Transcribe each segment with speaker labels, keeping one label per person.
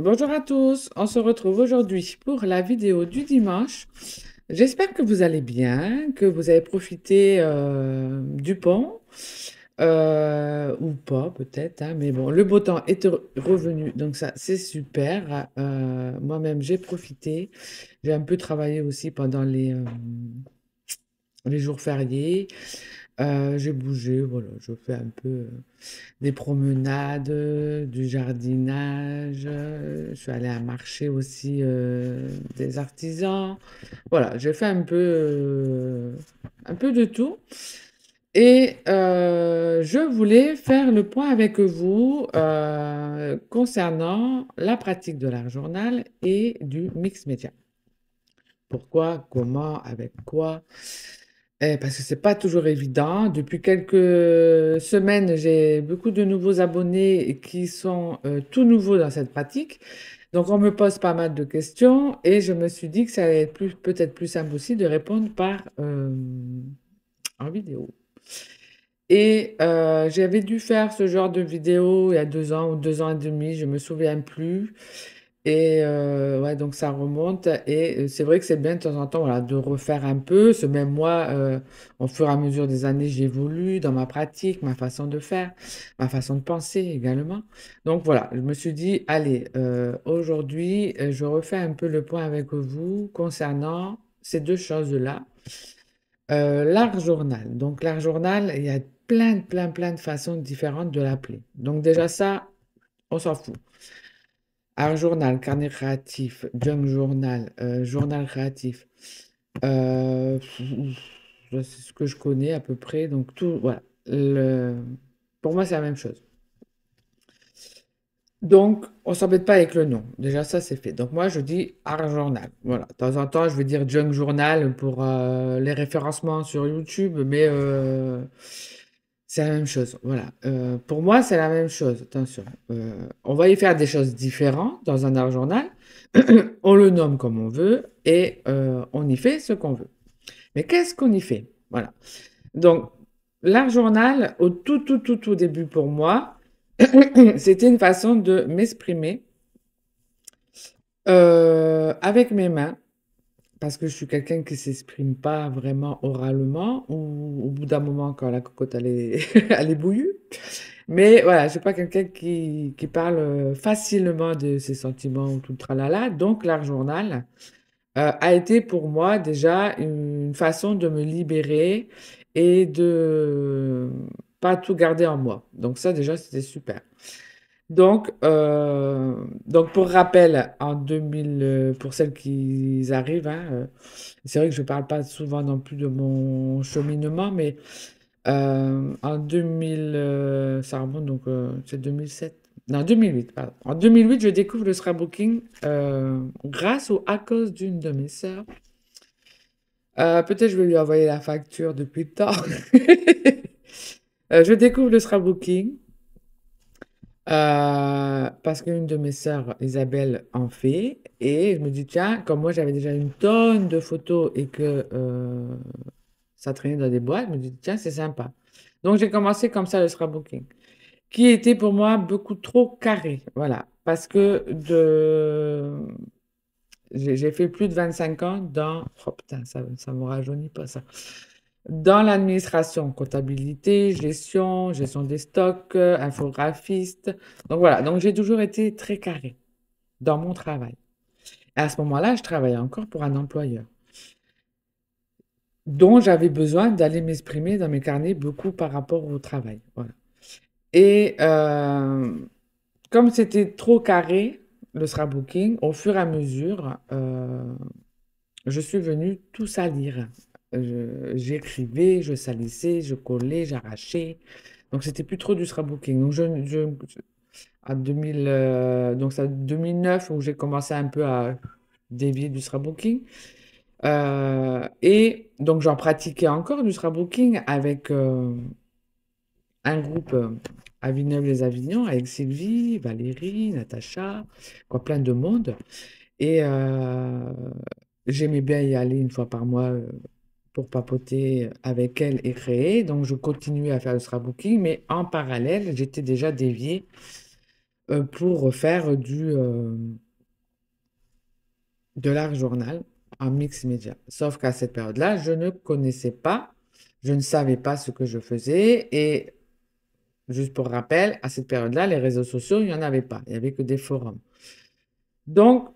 Speaker 1: Bonjour à tous, on se retrouve aujourd'hui pour la vidéo du dimanche. J'espère que vous allez bien, que vous avez profité du pont, ou pas peut-être, hein, mais bon, le beau temps est revenu, donc ça c'est super. Moi-même j'ai profité, j'ai un peu travaillé aussi pendant les jours fériés. J'ai bougé, voilà, je fais un peu des promenades, du jardinage. Je suis allée à un marché aussi des artisans. Voilà, j'ai fait un peu de tout. Et je voulais faire le point avec vous concernant la pratique de l'art journal et du mix média. Pourquoi, comment, avec quoi? Parce que c'est pas toujours évident. Depuis quelques semaines, j'ai beaucoup de nouveaux abonnés qui sont tout nouveaux dans cette pratique. Donc, on me pose pas mal de questions et je me suis dit que ça allait être peut-être plus simple aussi de répondre en vidéo. Et j'avais dû faire ce genre de vidéo il y a 2 ans ou 2 ans et demi, je me souviens plus. Et ouais, donc ça remonte. Et c'est vrai que c'est bien de temps en temps voilà, de refaire un peu. Ce même moi, au fur et à mesure des années, j'évolue dans ma pratique, ma façon de faire, ma façon de penser également. Donc voilà, je me suis dit, allez, aujourd'hui, je refais un peu le point avec vous concernant ces deux choses-là. L'art journal. Donc l'art journal, il y a plein de façons différentes de l'appeler. Donc déjà ça, on s'en fout. Art journal, carnet créatif, junk journal, journal créatif. C'est ce que je connais à peu près. Donc tout, voilà. Pour moi, c'est la même chose. Donc, on s'embête pas avec le nom. Déjà, ça, c'est fait. Donc, moi, je dis art journal. Voilà. De temps en temps, je vais dire junk journal pour les référencements sur YouTube, mais c'est la même chose. Voilà. Pour moi, c'est la même chose. Attention. On va y faire des choses différentes dans un art journal. On le nomme comme on veut et on y fait ce qu'on veut. Mais qu'est-ce qu'on y fait? Voilà. Donc, l'art journal, au tout début pour moi, c'était une façon de m'exprimer avec mes mains, parce que je suis quelqu'un qui s'exprime pas vraiment oralement, ou au bout d'un moment, quand la cocotte elle est, elle est bouillue. Mais voilà, je suis pas quelqu'un qui parle facilement de ses sentiments ou tout le tralala. Donc, l'art journal a été pour moi déjà une façon de me libérer et de pas tout garder en moi. Donc ça déjà c'était super. Donc pour rappel, en 2000, pour celles qui arrivent, hein, c'est vrai que je ne parle pas souvent non plus de mon cheminement, mais en 2000, ça remonte donc, c'est 2007, non 2008, pardon. En 2008, je découvre le scrapbooking grâce ou à cause d'une de mes sœurs. Peut-être je vais lui envoyer la facture depuis le temps. Je découvre le scrapbooking. Parce qu'une de mes sœurs, Isabelle, en fait. Et je me dis, tiens, comme moi j'avais déjà une tonne de photos et que ça traînait dans des boîtes, je me dis, tiens, c'est sympa. Donc j'ai commencé comme ça le scrapbooking, qui était pour moi beaucoup trop carré. Voilà. Parce que j'ai fait plus de 25 ans dans... Oh putain, ça me rajeunit pas ça. Dans l'administration, comptabilité, gestion des stocks, infographiste. Donc voilà, donc j'ai toujours été très carré dans mon travail. Et à ce moment-là, je travaillais encore pour un employeur dont j'avais besoin d'aller m'exprimer dans mes carnets beaucoup par rapport au travail. Voilà. Et comme c'était trop carré, le scrapbooking, au fur et à mesure, je suis venue tout salir. J'écrivais, je salissais, je collais, j'arrachais. Donc c'était plus trop du scrapbooking. Donc à 2000, donc c'est en 2009 où j'ai commencé un peu à dévier du scrapbooking. Et donc j'en pratiquais encore du scrapbooking avec un groupe à Villeneuve-les-Avignon avec Sylvie, Valérie, Natacha, quoi, plein de monde. Et j'aimais bien y aller une fois par mois pour papoter avec elle et créer. Donc, je continuais à faire le scrapbooking, mais en parallèle, j'étais déjà déviée pour faire de l'art journal en mix média. Sauf qu'à cette période-là, je ne connaissais pas, je ne savais pas ce que je faisais. Et juste pour rappel, à cette période-là, les réseaux sociaux, il n'y en avait pas. Il n'y avait que des forums. Donc,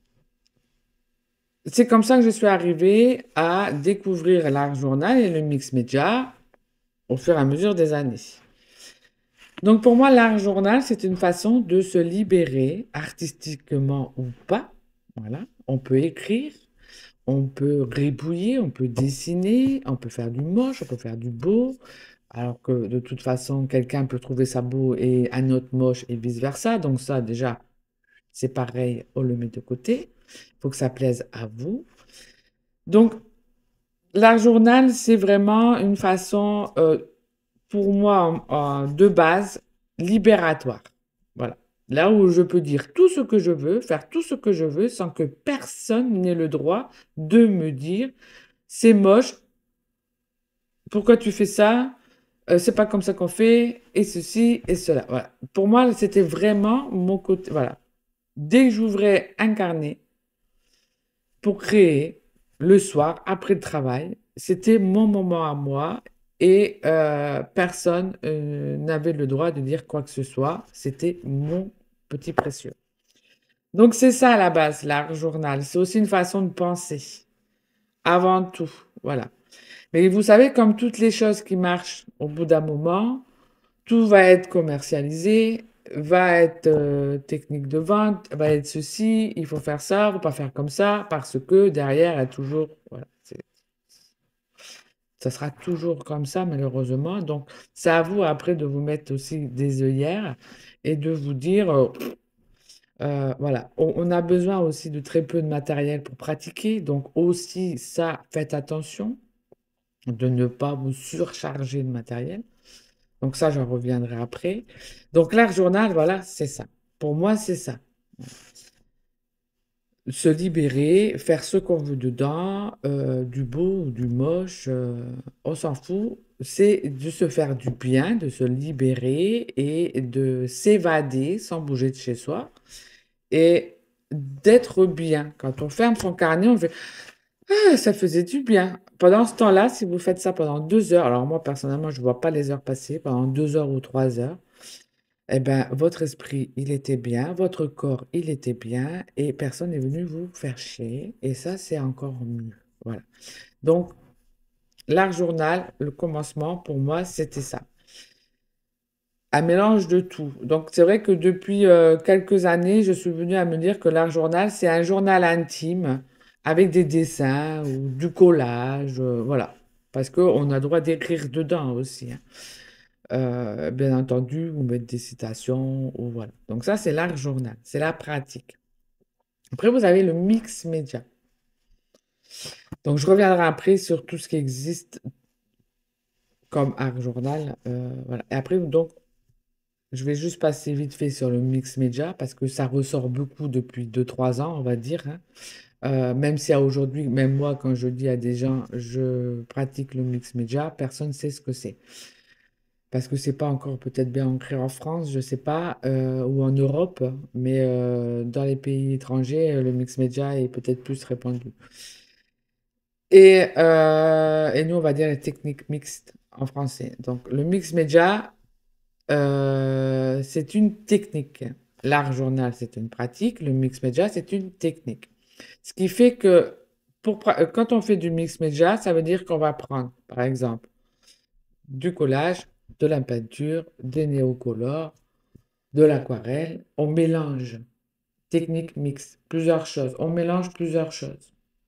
Speaker 1: c'est comme ça que je suis arrivée à découvrir l'art journal et le mix média au fur et à mesure des années. Donc pour moi, l'art journal, c'est une façon de se libérer artistiquement ou pas. Voilà. On peut écrire, on peut gribouiller, on peut dessiner, on peut faire du moche, on peut faire du beau. Alors que de toute façon, quelqu'un peut trouver ça beau et un autre moche et vice-versa. Donc ça, déjà, c'est pareil, on le met de côté. Il faut que ça plaise à vous. Donc, l'art journal, c'est vraiment une façon, pour moi, de base, libératoire. Voilà. Là où je peux dire tout ce que je veux, faire tout ce que je veux, sans que personne n'ait le droit de me dire, c'est moche, pourquoi tu fais ça? C'est pas comme ça qu'on fait, et ceci et cela. Voilà. Pour moi, c'était vraiment mon côté. Voilà. Dès que j'ouvrais un carnet pour créer le soir, après le travail, c'était mon moment à moi et personne n'avait le droit de dire quoi que ce soit. C'était mon petit précieux. Donc c'est ça à la base, l'art journal. C'est aussi une façon de penser, avant tout. Voilà. Mais vous savez, comme toutes les choses qui marchent au bout d'un moment, tout va être commercialisé, va être technique de vente, va être ceci, il faut faire ça, faut pas faire comme ça, parce que derrière, il y a toujours, voilà, ça sera toujours comme ça, malheureusement. Donc, c'est à vous après de vous mettre aussi des œillères et de vous dire, voilà, on a besoin aussi de très peu de matériel pour pratiquer. Donc, aussi, ça, faites attention de ne pas vous surcharger de matériel. Donc ça, j'en reviendrai après. Donc l'art journal, voilà, c'est ça. Pour moi, c'est ça. Se libérer, faire ce qu'on veut dedans, du beau ou du moche, on s'en fout. C'est de se faire du bien, de se libérer et de s'évader sans bouger de chez soi et d'être bien. Quand on ferme son carnet, on fait ah, ça faisait du bien. Pendant ce temps-là, si vous faites ça pendant 2 heures, alors moi personnellement, je ne vois pas les heures passer, pendant 2 heures ou 3 heures, eh ben, votre esprit, il était bien, votre corps, il était bien, et personne n'est venu vous faire chier, et ça, c'est encore mieux. Voilà. Donc, l'art journal, le commencement, pour moi, c'était ça. Un mélange de tout. Donc, c'est vrai que depuis quelques années, je suis venue à me dire que l'art journal, c'est un journal intime avec des dessins ou du collage, voilà. Parce qu'on a le droit d'écrire dedans aussi, hein. Bien entendu, vous mettez des citations, ou voilà. Donc ça, c'est l'art journal, c'est la pratique. Après, vous avez le mix média. Donc je reviendrai après sur tout ce qui existe comme art journal. Voilà. Et après, donc, je vais juste passer vite fait sur le mix média parce que ça ressort beaucoup depuis 2 3 ans, on va dire, hein. Même si à aujourd'hui, même moi, quand je dis à des gens, je pratique le mix média, personne ne sait ce que c'est. Parce que c'est pas encore peut-être bien ancré en France, je sais pas, ou en Europe, mais dans les pays étrangers, le mix média est peut-être plus répandu. Et nous, on va dire les techniques mixtes en français. Donc, le mix média, c'est une technique. L'art journal, c'est une pratique. Le mix média, c'est une technique. Ce qui fait que quand on fait du mix média, ça veut dire qu'on va prendre, par exemple, du collage, de la peinture, des néocolores, de l'aquarelle. On mélange. Technique mixte. Plusieurs choses. On mélange plusieurs choses.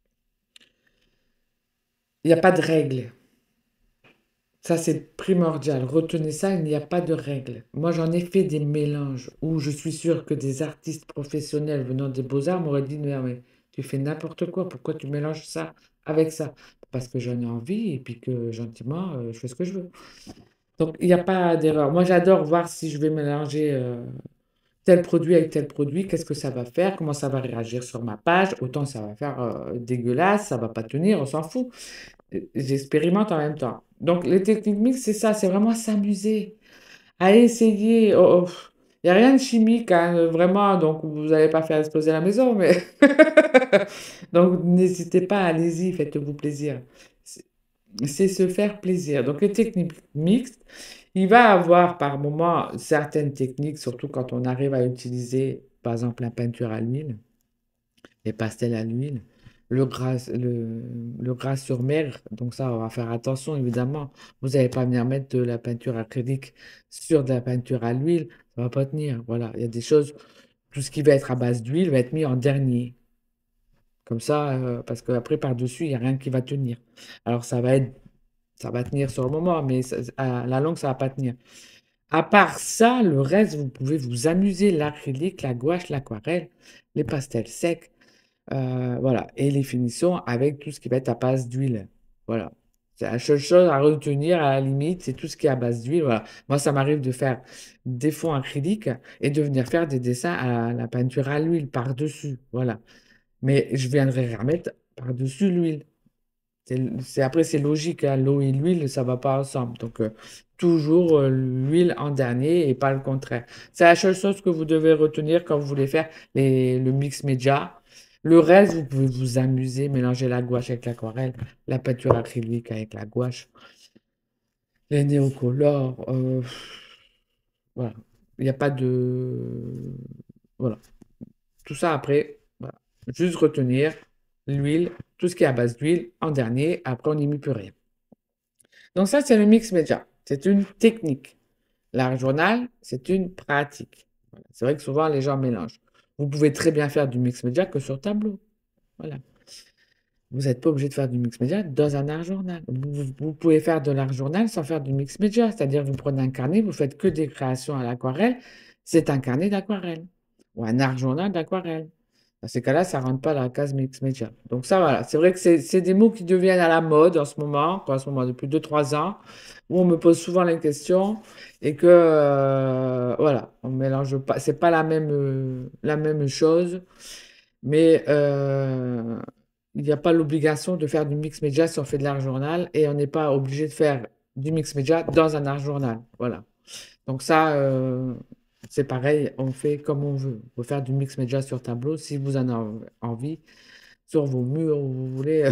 Speaker 1: Il n'y a pas de règle. Ça, c'est primordial. Retenez ça, il n'y a pas de règle. Moi, j'en ai fait des mélanges où je suis sûre que des artistes professionnels venant des beaux-arts m'auraient dit, mais tu fais n'importe quoi, pourquoi tu mélanges ça avec ça? Parce que j'en ai envie et puis que gentiment, je fais ce que je veux. Donc, il n'y a pas d'erreur. Moi, j'adore voir si je vais mélanger tel produit avec tel produit, qu'est-ce que ça va faire, comment ça va réagir sur ma page. Autant ça va faire dégueulasse, ça va pas tenir, on s'en fout. J'expérimente en même temps. Donc, les techniques mixtes, c'est ça, c'est vraiment s'amuser, à essayer. Il n'y a rien de chimique, hein, vraiment, donc vous n'allez pas faire exploser la maison, mais donc n'hésitez pas, allez-y, faites-vous plaisir. C'est c'est se faire plaisir. Donc les techniques mixtes, il va avoir par moment certaines techniques, surtout quand on arrive à utiliser, par exemple, la peinture à l'huile, les pastels à l'huile, le gras sur mer. Donc ça, on va faire attention, évidemment. Vous n'allez pas venir mettre de la peinture acrylique sur de la peinture à l'huile, ça va pas tenir. Voilà, il y a des choses, tout ce qui va être à base d'huile va être mis en dernier. Comme ça, parce qu'après, par-dessus, il n'y a rien qui va tenir. Alors ça va tenir sur le moment, mais à la longue, ça va pas tenir. À part ça, le reste, vous pouvez vous amuser, l'acrylique, la gouache, l'aquarelle, les pastels secs. Voilà, et les finitions avec tout ce qui va être à base d'huile. Voilà. C'est la seule chose à retenir à la limite, c'est tout ce qui est à base d'huile. Voilà. Moi, ça m'arrive de faire des fonds acryliques et de venir faire des dessins à la peinture à l'huile par-dessus. Voilà. Mais je viendrai remettre par-dessus l'huile. Après, c'est logique, hein, l'eau et l'huile, ça va pas ensemble. Donc, toujours l'huile en dernier et pas le contraire. C'est la seule chose que vous devez retenir quand vous voulez faire le mix média. Le reste, vous pouvez vous amuser, mélanger la gouache avec l'aquarelle, la peinture acrylique avec la gouache, les néocolores. Voilà. Il n'y a pas de. Voilà. Tout ça après, voilà. Juste retenir l'huile, tout ce qui est à base d'huile en dernier. Après, on n'y met plus rien. Donc ça, c'est le mix média. C'est une technique. L'art journal, c'est une pratique. Voilà. C'est vrai que souvent, les gens mélangent. Vous pouvez très bien faire du mix média que sur tableau. Voilà. Vous n'êtes pas obligé de faire du mix média dans un art journal. Vous pouvez faire de l'art journal sans faire du mix média. C'est-à-dire, vous prenez un carnet, vous faites que des créations à l'aquarelle. C'est un carnet d'aquarelle. Ou un art journal d'aquarelle. Dans ces cas-là, ça ne rentre pas dans la case mix média. Donc ça, voilà. C'est vrai que c'est des mots qui deviennent à la mode en ce moment, pas en ce moment, depuis 2 3 ans, où on me pose souvent la question et que, voilà, on mélange pas, c'est pas la même chose, mais il n'y a pas l'obligation de faire du mix média si on fait de l'art journal et on n'est pas obligé de faire du mix média dans un art journal. Voilà. Donc ça, c'est pareil, on fait comme on veut. On peut faire du mix média sur tableau si vous en avez envie, sur vos murs, où vous voulez.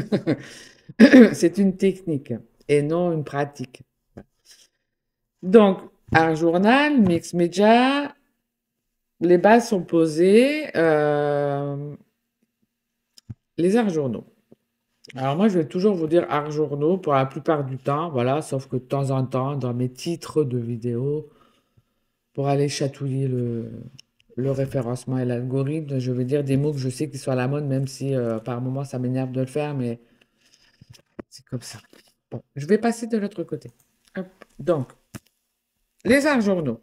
Speaker 1: C'est une technique et non une pratique. Donc, art journal, mix média, les bases sont posées. Les arts journaux. Alors moi, je vais toujours vous dire art journaux pour la plupart du temps, voilà, sauf que de temps en temps, dans mes titres de vidéos, pour aller chatouiller le référencement et l'algorithme, je vais dire des mots que je sais qui sont à la mode, même si par moment ça m'énerve de le faire, mais c'est comme ça. Bon, je vais passer de l'autre côté. Hop. Donc, les arts journaux.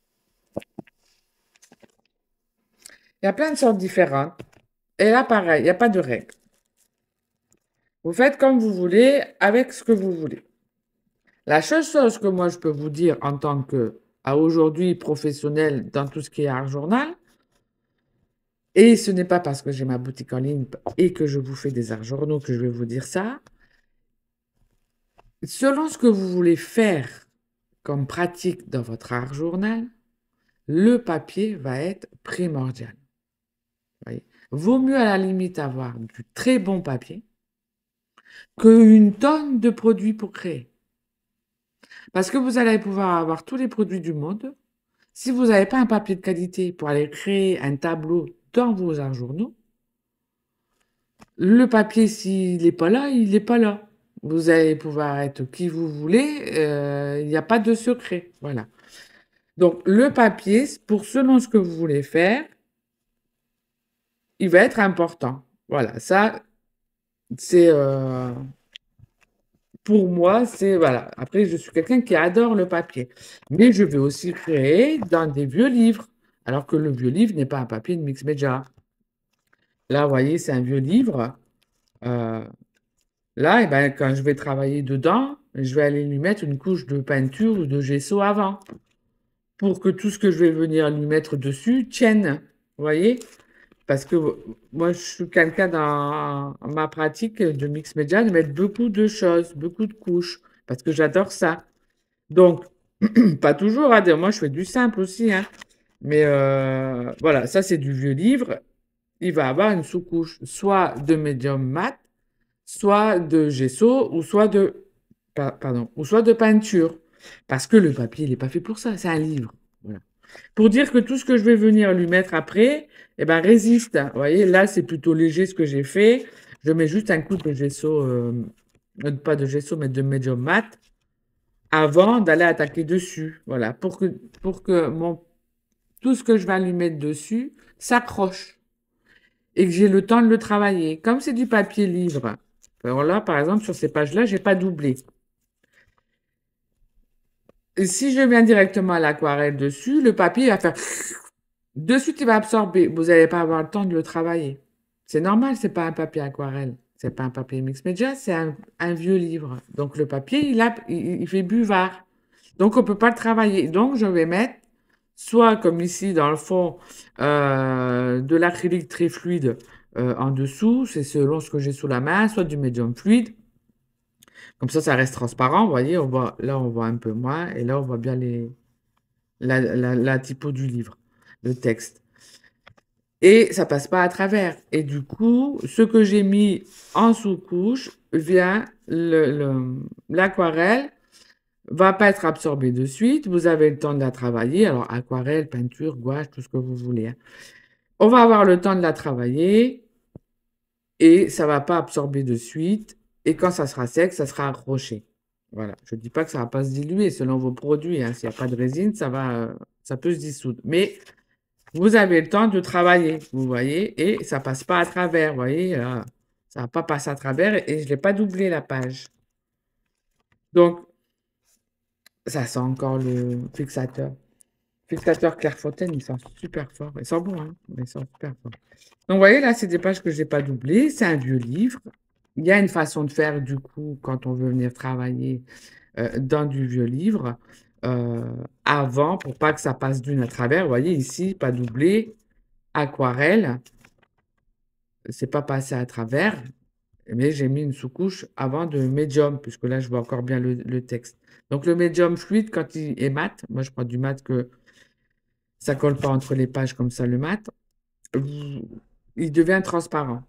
Speaker 1: Il y a plein de sortes différentes. Et là, pareil, il n'y a pas de règle. Vous faites comme vous voulez, avec ce que vous voulez. La seule chose que moi je peux vous dire en tant que, à aujourd'hui, professionnel dans tout ce qui est art journal, et ce n'est pas parce que j'ai ma boutique en ligne et que je vous fais des arts journaux que je vais vous dire ça, selon ce que vous voulez faire comme pratique dans votre art journal, le papier va être primordial. Voyez. Vaut mieux à la limite avoir du très bon papier qu'une tonne de produits pour créer. Parce que vous allez pouvoir avoir tous les produits du monde. Si vous n'avez pas un papier de qualité pour aller créer un tableau dans vos arts journaux, le papier, s'il n'est pas là, il n'est pas là. Vous allez pouvoir être qui vous voulez, il n'y a pas de secret. Voilà. Donc, le papier, pour selon ce que vous voulez faire, il va être important. Voilà, ça, c'est pour moi, c'est voilà. Après, je suis quelqu'un qui adore le papier, mais je vais aussi créer dans des vieux livres, alors que le vieux livre n'est pas un papier de mix media. Là, vous voyez, c'est un vieux livre. Euh, Là, eh ben, quand je vais travailler dedans, je vais aller lui mettre une couche de peinture ou de gesso avant, pour que tout ce que je vais venir lui mettre dessus tienne. Vous voyez? Parce que moi, je suis quelqu'un dans ma pratique de mix média de mettre beaucoup de choses, beaucoup de couches, parce que j'adore ça. Donc, pas toujours, hein, moi je fais du simple aussi, hein. Mais voilà, ça c'est du vieux livre. Il va avoir une sous-couche, soit de médium mat, soit de gesso, ou soit de, pardon, ou soit de peinture. Parce que le papier, il n'est pas fait pour ça, c'est un livre. Voilà. Pour dire que tout ce que je vais venir lui mettre après, eh ben, résiste. Vous voyez, là, c'est plutôt léger ce que j'ai fait. Je mets juste un coup de gesso, pas de gesso, mais de médium mat, avant d'aller attaquer dessus. Voilà, pour que tout ce que je vais lui mettre dessus s'accroche et que j'ai le temps de le travailler. Comme c'est du papier livre, alors là, par exemple, sur ces pages-là, j'ai pas doublé. Et si je viens directement à l'aquarelle dessus, le papier va faire de suite, il va absorber. Vous n'allez pas avoir le temps de le travailler. C'est normal, c'est pas un papier aquarelle. C'est pas un papier mix media, c'est un vieux livre. Donc le papier, il fait buvard. Donc on peut pas le travailler. Donc je vais mettre soit comme ici dans le fond de l'acrylique très fluide en dessous, c'est selon ce que j'ai sous la main, soit du médium fluide. Comme ça reste transparent. Vous voyez, on voit, là on voit un peu moins et là on voit bien la typo du livre, le texte. Et ça passe pas à travers. Et du coup, ce que j'ai mis en sous-couche vient, l'aquarelle va pas être absorbée de suite. Vous avez le temps de la travailler. Alors, aquarelle, peinture, gouache, tout ce que vous voulez, hein. On va avoir le temps de la travailler et ça va pas absorber de suite. Et quand ça sera sec, ça sera accroché. Voilà. Je dis pas que ça va pas se diluer selon vos produits, hein. S'il n'y a pas de résine, ça peut se dissoudre. Mais vous avez le temps de travailler, vous voyez, et ça passe pas à travers, vous voyez, là, ça va pas passer à travers et je l'ai pas doublé la page. Donc, ça sent encore le fixateur. Fixateur Clairefontaine, il sent super fort. Il sent bon, hein, mais il sent super fort. Donc, vous voyez, là, c'est des pages que j'ai pas doublées. C'est un vieux livre. Il y a une façon de faire, du coup, quand on veut venir travailler dans du vieux livre, avant, pour pas que ça passe d'une à travers. Vous voyez, ici, pas doublé, aquarelle. C'est pas passé à travers, mais j'ai mis une sous-couche avant de médium, puisque là, je vois encore bien le texte. Donc, le médium fluide, quand il est mat, moi, je prends du mat que ça colle pas entre les pages comme ça, le mat, il devient transparent.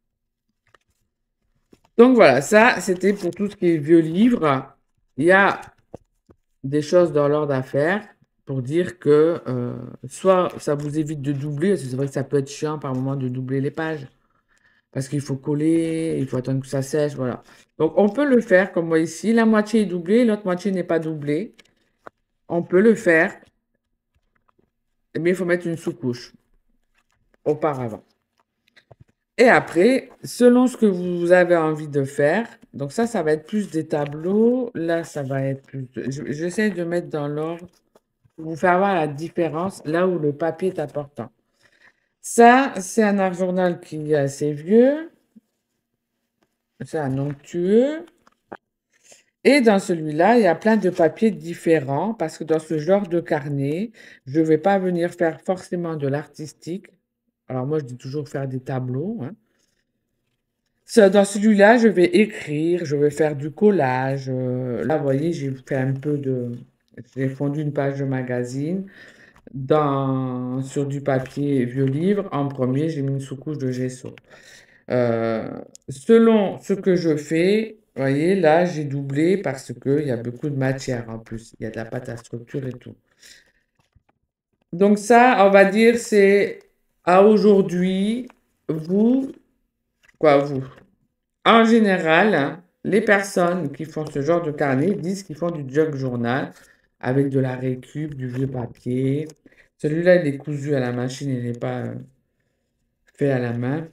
Speaker 1: Donc, voilà, ça, c'était pour tout ce qui est vieux livre. Il y a des choses dans l'ordre à faire pour dire que soit ça vous évite de doubler, parce que c'est vrai que ça peut être chiant par moment de doubler les pages. Parce qu'il faut coller, il faut attendre que ça sèche, voilà. Donc, on peut le faire comme moi ici. La moitié est doublée, l'autre moitié n'est pas doublée. On peut le faire, mais il faut mettre une sous-couche auparavant. Et après, selon ce que vous avez envie de faire, donc ça va être plus des tableaux. Là, ça va être plus... J'essaie de mettre dans l'ordre pour vous faire voir la différence là où le papier est important. Ça, c'est un art journal qui est assez vieux. C'est un onctueux. Et dans celui-là, il y a plein de papiers différents parce que dans ce genre de carnet, je ne vais pas venir faire forcément de l'artistique. Alors moi, je dis toujours faire des tableaux, hein. Dans celui-là, je vais écrire, je vais faire du collage. Là, vous voyez, j'ai fait un peu de... J'ai fondu une page de magazine sur du papier vieux livre. En premier, j'ai mis une sous-couche de gesso. Euh, Selon ce que je fais, vous voyez, là, j'ai doublé parce qu'il y a beaucoup de matière en plus. Il y a de la pâte à structure et tout. Donc ça, on va dire, c'est à aujourd'hui, vous, quoi, vous. En général, hein, les personnes qui font ce genre de carnet disent qu'ils font du junk journal avec de la récup, du vieux papier. Celui-là, il est cousu à la machine, il n'est pas fait à la main.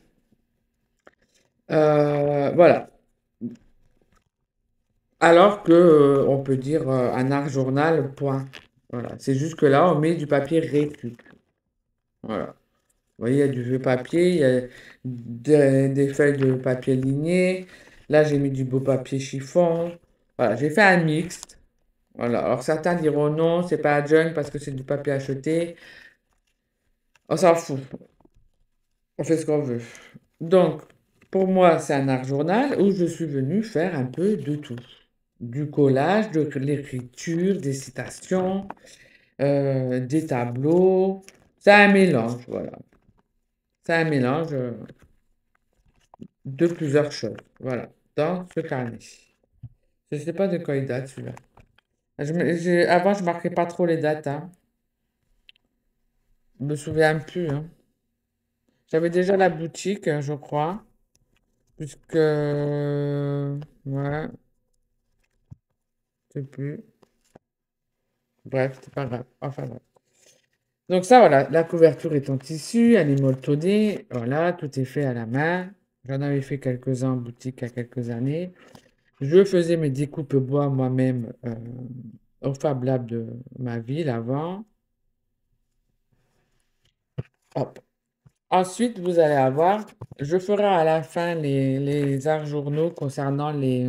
Speaker 1: Voilà. Alors que, on peut dire un art journal, point. Voilà. C'est juste que là, on met du papier récup. Voilà. Vous voyez, il y a du vieux papier, il y a des feuilles de papier ligné. Là, j'ai mis du beau papier chiffon. Voilà, j'ai fait un mixte. Voilà. Alors certains diront non, c'est pas junk parce que c'est du papier acheté. On s'en fout. On fait ce qu'on veut. Donc, pour moi, c'est un art journal où je suis venu faire un peu de tout. Du collage, de l'écriture, des citations. des tableaux. C'est un mélange, voilà. C'est un mélange de plusieurs choses, voilà, dans ce carnet. Je ne sais pas de quoi il date celui-là. Avant, je marquais pas trop les dates, hein. Je me souviens plus, hein. J'avais déjà la boutique, je crois, puisque ouais, je sais plus. Bref, c'est pas grave. Enfin bref. Donc ça, voilà, la couverture est en tissu, elle est molletonnée, voilà, tout est fait à la main. J'en avais fait quelques-uns en boutique il y a quelques années. Je faisais mes découpes bois moi-même au Fab Lab de ma ville avant. Hop. Ensuite, vous allez avoir, je ferai à la fin les arts journaux concernant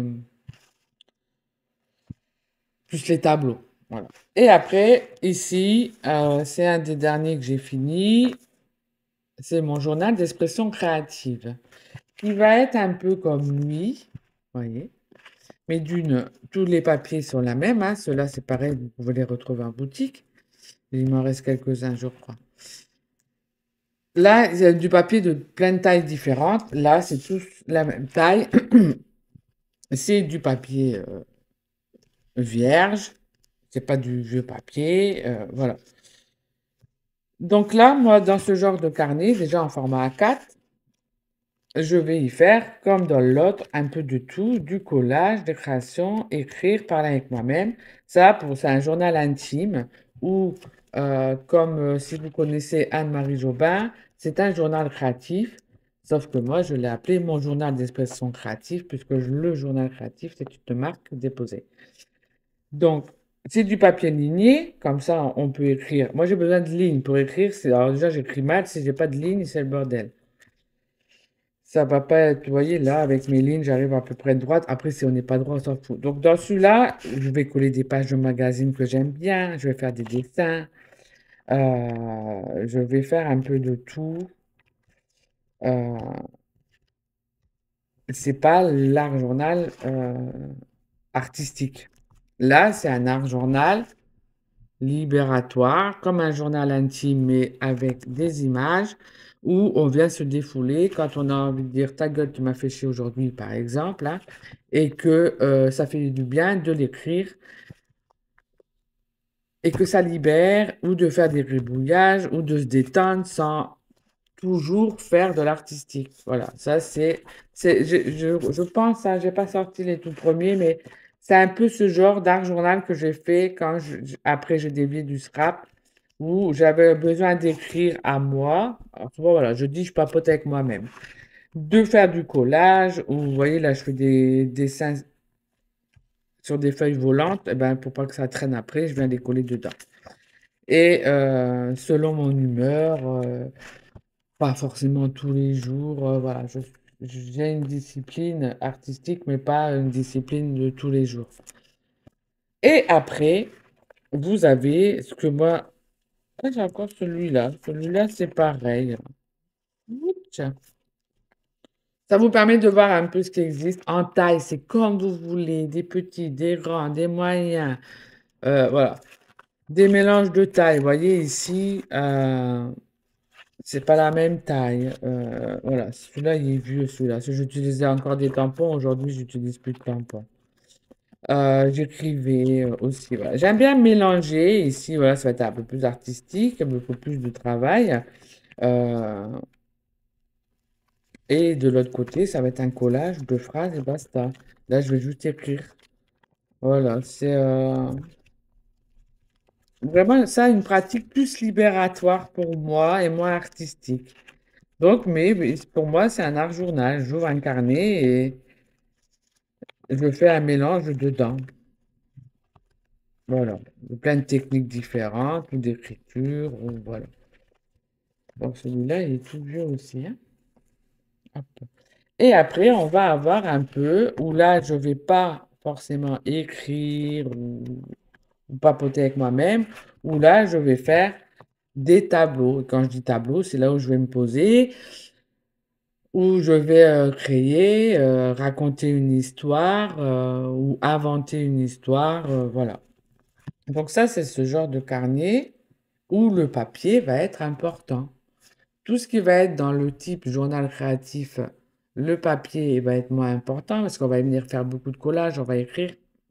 Speaker 1: plus les tableaux. Voilà. Et après, ici, c'est un des derniers que j'ai fini. C'est mon journal d'expression créative, qui va être un peu comme lui, voyez. Mais tous les papiers sont la même, hein. Ceux-là, c'est pareil, vous pouvez les retrouver en boutique. Il m'en reste quelques-uns, je crois. Là, il y a du papier de plein de tailles différentes. Là, c'est tous la même taille. C'est du papier vierge. C'est pas du vieux papier. Voilà. Donc là, moi, dans ce genre de carnet, déjà en format A4, je vais y faire, comme dans l'autre, un peu de tout, du collage, des créations, écrire, parler avec moi-même. C'est un journal intime où, comme si vous connaissez Anne-Marie Jobin, c'est un journal créatif, sauf que moi, je l'ai appelé mon journal d'expression créative, puisque le journal créatif, c'est une marque déposée. Donc, c'est du papier ligné, comme ça, on peut écrire. Moi, j'ai besoin de lignes pour écrire. Alors déjà, j'écris mal, si j'ai pas de lignes, c'est le bordel. Ça va pas être, vous voyez, là, avec mes lignes, j'arrive à peu près droite. Après, si on n'est pas droit, on s'en fout. Donc, dans celui-là, je vais coller des pages de magazines que j'aime bien. Je vais faire des dessins. Je vais faire un peu de tout. Euh, c'est pas l'art journal artistique. Là, c'est un art journal libératoire, comme un journal intime, mais avec des images, où on vient se défouler quand on a envie de dire ta gueule, tu m'as fait chier aujourd'hui, par exemple, hein, et que ça fait du bien de l'écrire et que ça libère, ou de faire des gribouillages, ou de se détendre sans toujours faire de l'artistique. Voilà, ça je pense, hein, j'ai pas sorti les tout premiers, mais c'est un peu ce genre d'art journal que j'ai fait quand après j'ai dévié du scrap, où j'avais besoin d'écrire à moi. Alors, souvent, voilà, je dis je papote avec moi-même. De faire du collage, où vous voyez là, je fais des dessins sur des feuilles volantes, et ben, pour pas que ça traîne après, je viens les coller dedans. Et selon mon humeur, pas forcément tous les jours, voilà, j'ai une discipline artistique, mais pas une discipline de tous les jours. Et après, vous avez ce que moi, ah, j'ai encore celui-là. Celui-là, c'est pareil. Ouch. Ça vous permet de voir un peu ce qui existe en taille. C'est comme vous voulez, des petits, des grands, des moyens, voilà, des mélanges de taille. Vous voyez ici, c'est pas la même taille. Voilà, celui-là, il est vieux, celui-là. Si j'utilisais encore des tampons, aujourd'hui, j'utilise plus de tampons. J'écrivais aussi. Voilà. J'aime bien mélanger. Ici, voilà, ça va être un peu plus artistique, beaucoup plus de travail. Euh, et de l'autre côté, ça va être un collage de phrases et basta. Là, je vais juste écrire. Voilà, c'est vraiment ça, une pratique plus libératoire pour moi et moins artistique. Donc, mais pour moi, c'est un art journal. J'ouvre un carnet et je fais un mélange dedans. Voilà. Plein de techniques différentes, ou d'écriture, ou voilà. Donc, celui-là, il est tout vieux aussi, hein. Hop. Et après, on va avoir un peu où là, je vais pas forcément écrire ou papoter avec moi-même, où là, je vais faire des tableaux. Et quand je dis tableau, c'est là où je vais me poser, où je vais créer, raconter une histoire ou inventer une histoire, voilà. Donc ça, c'est ce genre de carnet où le papier va être important. Tout ce qui va être dans le type journal créatif, le papier va être moins important parce qu'on va venir faire beaucoup de collages, on va écrire.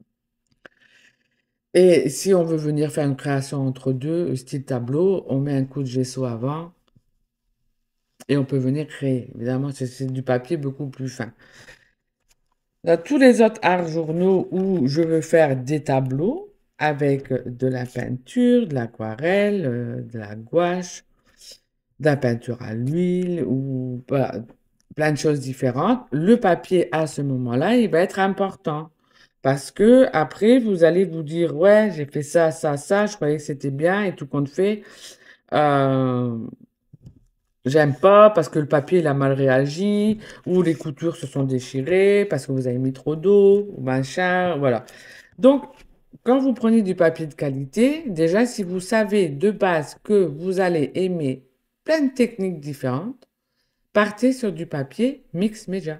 Speaker 1: Et si on veut venir faire une création entre deux, style tableau, on met un coup de gesso avant et on peut venir créer. Évidemment, c'est du papier beaucoup plus fin. Dans tous les autres arts journaux où je veux faire des tableaux avec de la peinture, de l'aquarelle, de la gouache, de la peinture à l'huile ou voilà, plein de choses différentes, le papier à ce moment-là, il va être important. Parce que après, vous allez vous dire, ouais, j'ai fait ça, ça, ça, je croyais que c'était bien et tout compte fait. euh, J'aime pas parce que le papier il a mal réagi, ou les coutures se sont déchirées parce que vous avez mis trop d'eau, ou machin, voilà. Donc, quand vous prenez du papier de qualité, déjà, si vous savez de base que vous allez aimer plein de techniques différentes, partez sur du papier mix média,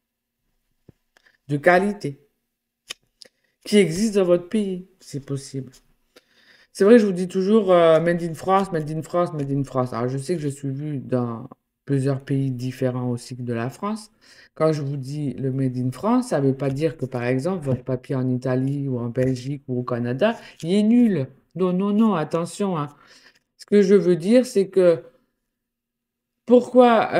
Speaker 1: de qualité, qui existe dans votre pays, si possible. C'est vrai, je vous dis toujours Made in France, Made in France, Made in France. Alors, je sais que je suis vue dans plusieurs pays différents aussi que de la France. Quand je vous dis le Made in France, ça ne veut pas dire que, par exemple, votre papier en Italie ou en Belgique ou au Canada, il est nul. Non, non, non, attention, hein. Ce que je veux dire, c'est que pourquoi,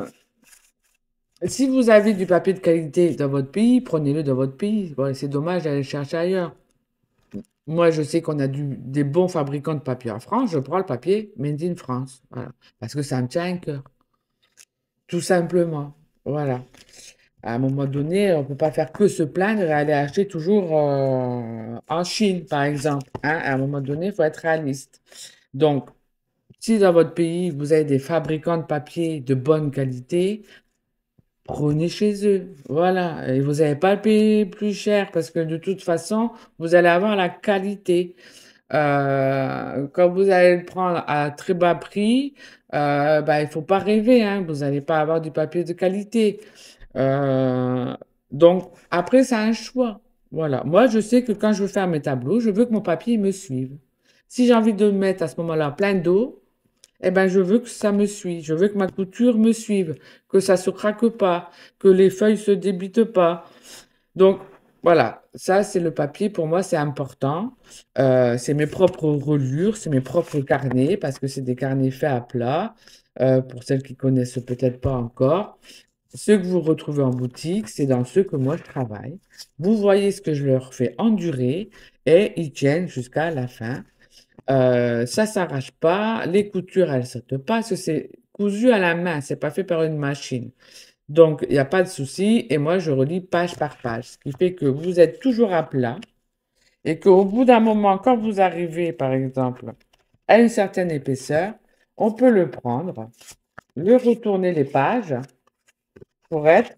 Speaker 1: si vous avez du papier de qualité dans votre pays, prenez-le dans votre pays. Bon, c'est dommage d'aller le chercher ailleurs. Moi, je sais qu'on a des bons fabricants de papier en France. Je prends le papier Made in France. Voilà. Parce que ça me tient à cœur. Tout simplement. Voilà. À un moment donné, on ne peut pas faire que se plaindre et aller acheter toujours en Chine, par exemple, hein. À un moment donné, il faut être réaliste. Donc, si dans votre pays, vous avez des fabricants de papier de bonne qualité, prenez chez eux. Voilà. Et vous n'allez pas le payer plus cher parce que de toute façon, vous allez avoir la qualité. Quand vous allez le prendre à très bas prix, bah, il ne faut pas rêver, hein, vous n'allez pas avoir du papier de qualité. Euh, donc, après, c'est un choix. Voilà. Moi, je sais que quand je veux faire mes tableaux, je veux que mon papier il me suive. Si j'ai envie de mettre à ce moment-là plein d'eau, eh ben, je veux que ça me suive. Je veux que ma couture me suive, que ça se craque pas, que les feuilles se débitent pas. Donc, voilà, ça, c'est le papier. Pour moi, c'est important. C'est mes propres reliures, c'est mes propres carnets, parce que c'est des carnets faits à plat, pour celles qui connaissent peut-être pas encore. Ceux que vous retrouvez en boutique, c'est dans ceux que moi je travaille. Vous voyez ce que je leur fais endurer et ils tiennent jusqu'à la fin. Ça s'arrache pas, les coutures, elles sautent pas, parce que c'est cousu à la main, c'est pas fait par une machine. Donc, il n'y a pas de souci. Et moi, je relis page par page. Ce qui fait que vous êtes toujours à plat et qu'au bout d'un moment, quand vous arrivez, par exemple, à une certaine épaisseur, on peut le prendre, le retourner les pages pour être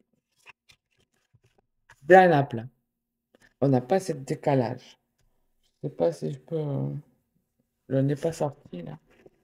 Speaker 1: bien à plat. On n'a pas ce décalage. Je ne sais pas si je peux. Je n'ai pas sorti là.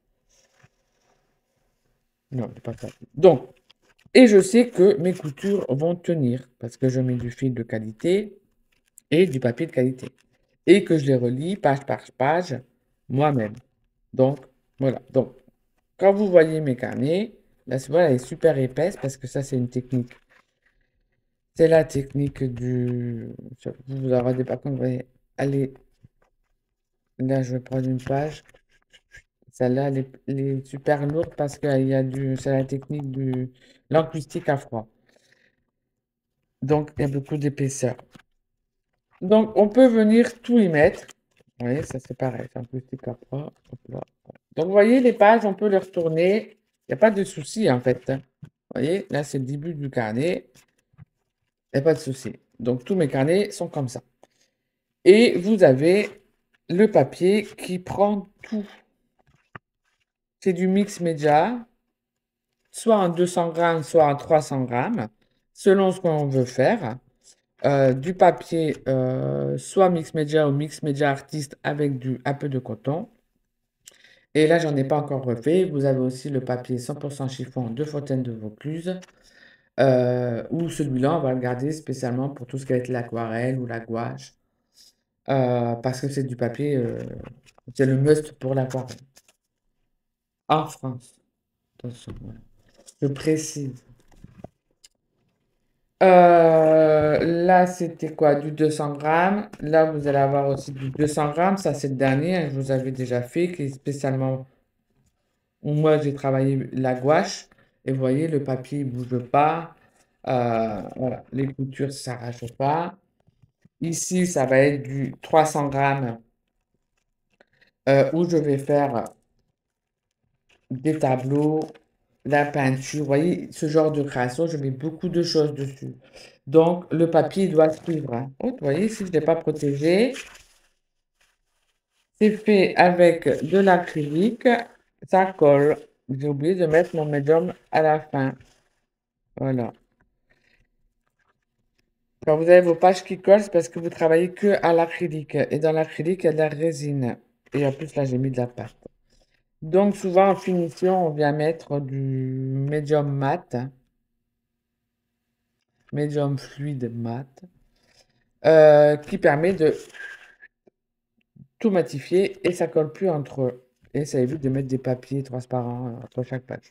Speaker 1: Non, je n'ai pas sorti. Donc, et je sais que mes coutures vont tenir parce que je mets du fil de qualité et du papier de qualité. Et que je les relis page par page moi-même. Donc, voilà. Donc, quand vous voyez mes carnets, la voilà, elle est super épaisse parce que ça, c'est une technique. C'est la technique du. Vous vous en rendez pas compte, vous voyez. Allez, là, je vais prendre une page. Celle-là, elle est super lourde parce qu'il y a c'est la technique du l'acoustique à froid. Donc, il y a beaucoup d'épaisseur. Donc, on peut venir tout y mettre. Vous voyez, ça c'est pareil, c'est acoustique à froid. Hop là. Donc, vous voyez, les pages, on peut les retourner. Il n'y a pas de souci, en fait, hein. Vous voyez, là, c'est le début du carnet. Il n'y a pas de souci. Donc, tous mes carnets sont comme ça. Et vous avez le papier qui prend tout. C'est du mix média, soit en 200 grammes, soit en 300 grammes, selon ce qu'on veut faire. Du papier, soit mix média ou mix média artiste avec un peu de coton. Et là, j'en ai pas encore refait. Vous avez aussi le papier 100% chiffon de Fontaine de Vaucluse. Ou celui-là, on va le garder spécialement pour tout ce qui va être l'aquarelle ou la gouache. parce que c'est du papier, c'est le must pour l'aquarelle. En France, attention, voilà. Je précise. Là, c'était quoi? Du 200 grammes. Là, vous allez avoir aussi du 200 grammes. Ça, c'est le dernier, hein, je vous avais déjà fait, qui est spécialement où moi, j'ai travaillé la gouache. Et vous voyez, le papier ne bouge pas. Voilà, les coutures ne s'arrachent pas. Ici, ça va être du 300 grammes où je vais faire des tableaux, la peinture. Vous voyez, ce genre de création, je mets beaucoup de choses dessus. Donc, le papier doit suivre, hein. Oh, vous voyez, si je ne l'ai pas protégé, c'est fait avec de l'acrylique, ça colle. J'ai oublié de mettre mon médium à la fin. Voilà. Quand vous avez vos pages qui collent, c'est parce que vous travaillez que à l'acrylique. Et dans l'acrylique, il y a de la résine. Et en plus, là, j'ai mis de la pâte. Donc, souvent, en finition, on vient mettre du médium mat, médium fluide mat, qui permet de tout matifier et ça colle plus entre eux. Et ça évite de mettre des papiers transparents entre chaque page.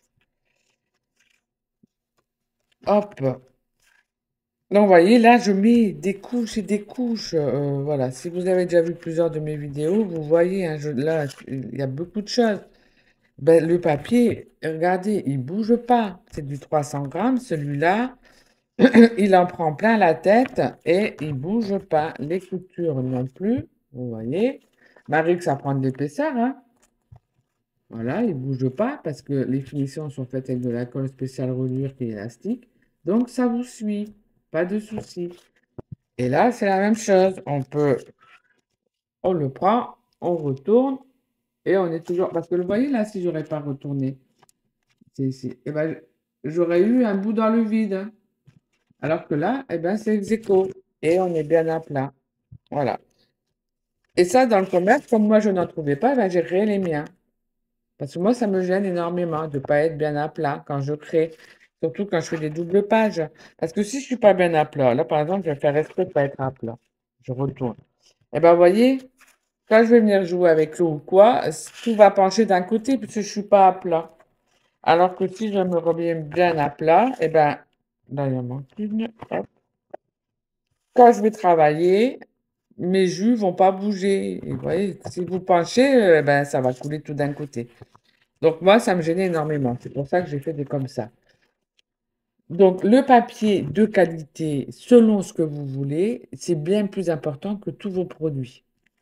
Speaker 1: Hop. Donc, vous voyez, là, je mets des couches et des couches. Voilà. Si vous avez déjà vu plusieurs de mes vidéos, vous voyez, hein, là, il y a beaucoup de choses. Ben, le papier, regardez, il bouge pas. C'est du 300 grammes, celui-là. Il en prend plein la tête et il bouge pas. Les coutures non plus. Vous voyez. Marie, que ça prend de l'épaisseur, hein. Voilà, il bouge pas parce que les finitions sont faites avec de la colle spéciale reliure qui est élastique. Donc, ça vous suit. Pas de souci. Et là, c'est la même chose. On le prend, on retourne et on est toujours. Parce que vous voyez là, si j'aurais pas retourné, c'est ici, eh ben, j'aurais eu un bout dans le vide, hein. Alors que là, eh ben, c'est ex aequo. Et on est bien à plat. Voilà. Et ça, dans le commerce, comme moi, je n'en trouvais pas, ben, j'ai créé les miens. Parce que moi, ça me gêne énormément de ne pas être bien à plat quand je crée. Surtout quand je fais des doubles pages. Parce que si je ne suis pas bien à plat, là, par exemple, je vais faire exprès de ne pas être à plat. Je retourne. Et ben, vous voyez, quand je vais venir jouer avec l'eau ou quoi, tout va pencher d'un côté puisque je ne suis pas à plat. Alors que si je me remets bien à plat, et ben, là, il en manque une. Hop. Quand je vais travailler, mes jus vont pas bouger. Et vous voyez, si vous penchez, ben, ça va couler tout d'un côté. Donc moi, ça me gênait énormément. C'est pour ça que j'ai fait des comme ça. Donc le papier de qualité, selon ce que vous voulez, c'est bien plus important que tous vos produits.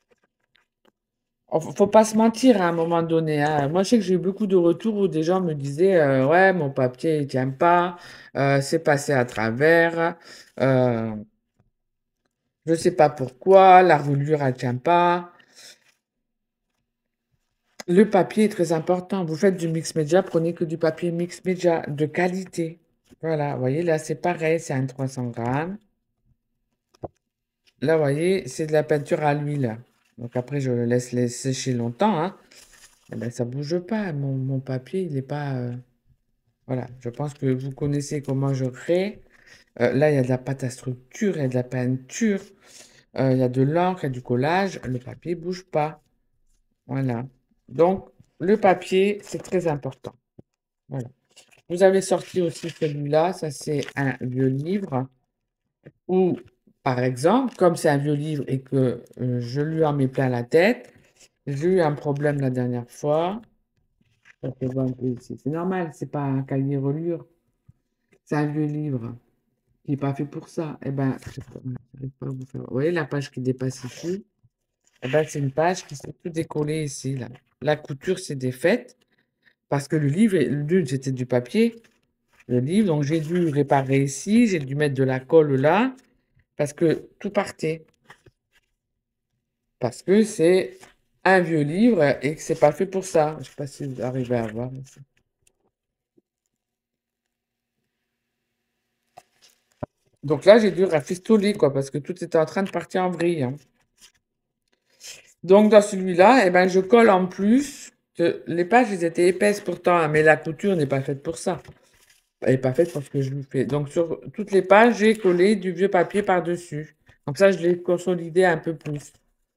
Speaker 1: Faut pas se mentir à un moment donné, hein. Moi, je sais que j'ai eu beaucoup de retours où des gens me disaient ouais, mon papier, il tient pas, c'est passé à travers, euh, je sais pas pourquoi, la reliure, elle tient pas. Le papier est très important. Vous faites du mix média, prenez que du papier mix média de qualité. Voilà, vous voyez, là, c'est pareil, c'est un 300 grammes. Là, vous voyez, c'est de la peinture à l'huile. Donc après, je le laisse sécher longtemps, hein. Eh ben, ça bouge pas. Mon papier, il n'est pas. Voilà, je pense que vous connaissez comment je crée. Là, il y a de la pâte à structure, il y a de la peinture, il y a de l'encre, il y a du collage. Le papier bouge pas. Voilà. Donc, le papier, c'est très important. Voilà. Vous avez sorti aussi celui-là, ça c'est un vieux livre où, par exemple, comme c'est un vieux livre et que je lui en mets plein la tête, j'ai eu un problème la dernière fois. Ça fait voir un peu ici. C'est normal, c'est pas un cahier reliure, c'est un vieux livre qui n'est pas fait pour ça. Eh ben, j'arrive pas à vous faire. Vous voyez la page qui dépasse ici? Eh ben, c'est une page qui s'est tout décollée ici, là. La couture s'est défaite parce que le livre, l'une, c'était du papier. Le livre. Donc, j'ai dû réparer ici, j'ai dû mettre de la colle là, parce que tout partait. Parce que c'est un vieux livre et que c'est pas fait pour ça. Je ne sais pas si vous arrivez à voir ici. Donc là, j'ai dû rafistoler, quoi, parce que tout était en train de partir en vrille, hein. Donc, dans celui-là, eh ben, je colle en plus. Les pages, elles étaient épaisses pourtant, hein, mais la couture n'est pas faite pour ça. Elle n'est pas faite pour ce que je lui fais. Donc, sur toutes les pages, j'ai collé du vieux papier par-dessus. Comme ça, je l'ai consolidé un peu plus.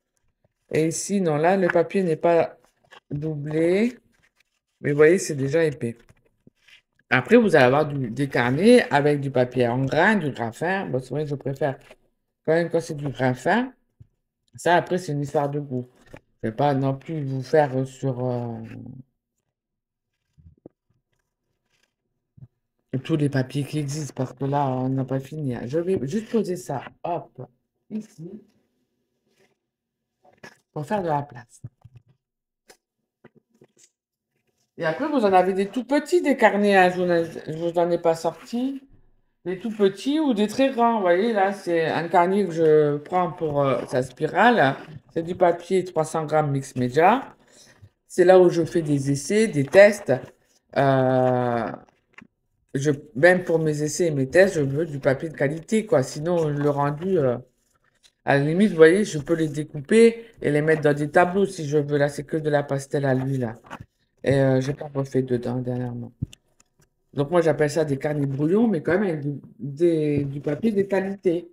Speaker 1: Et ici, non, là, le papier n'est pas doublé. Mais vous voyez, c'est déjà épais. Après, vous allez avoir des carnets avec du papier en grain, du graphin. Bon, c'est vrai que je préfère quand même quand c'est du graphin. Ça, après, c'est une histoire de goût. Je vais pas non plus vous faire sur tous les papiers qui existent parce que là, on n'a pas fini, hein. Je vais juste poser ça, hop, ici, pour faire de la place. Et après, vous en avez des tout petits, des carnets, hein. Je vous en ai pas sorti. Des tout petits ou des très grands. Vous voyez, là, c'est un carnet que je prends pour sa spirale. C'est du papier 300 grammes mix média. C'est là où je fais des essais, des tests. Euh, même pour mes essais et mes tests, je veux du papier de qualité, quoi. Sinon, le rendu, à la limite, vous voyez, je peux les découper et les mettre dans des tableaux si je veux. Là, c'est que de la pastel à l'huile, là. Et j'ai pas refait dedans dernièrement. Donc, moi, j'appelle ça des carnets brouillons, mais quand même avec du papier de qualité.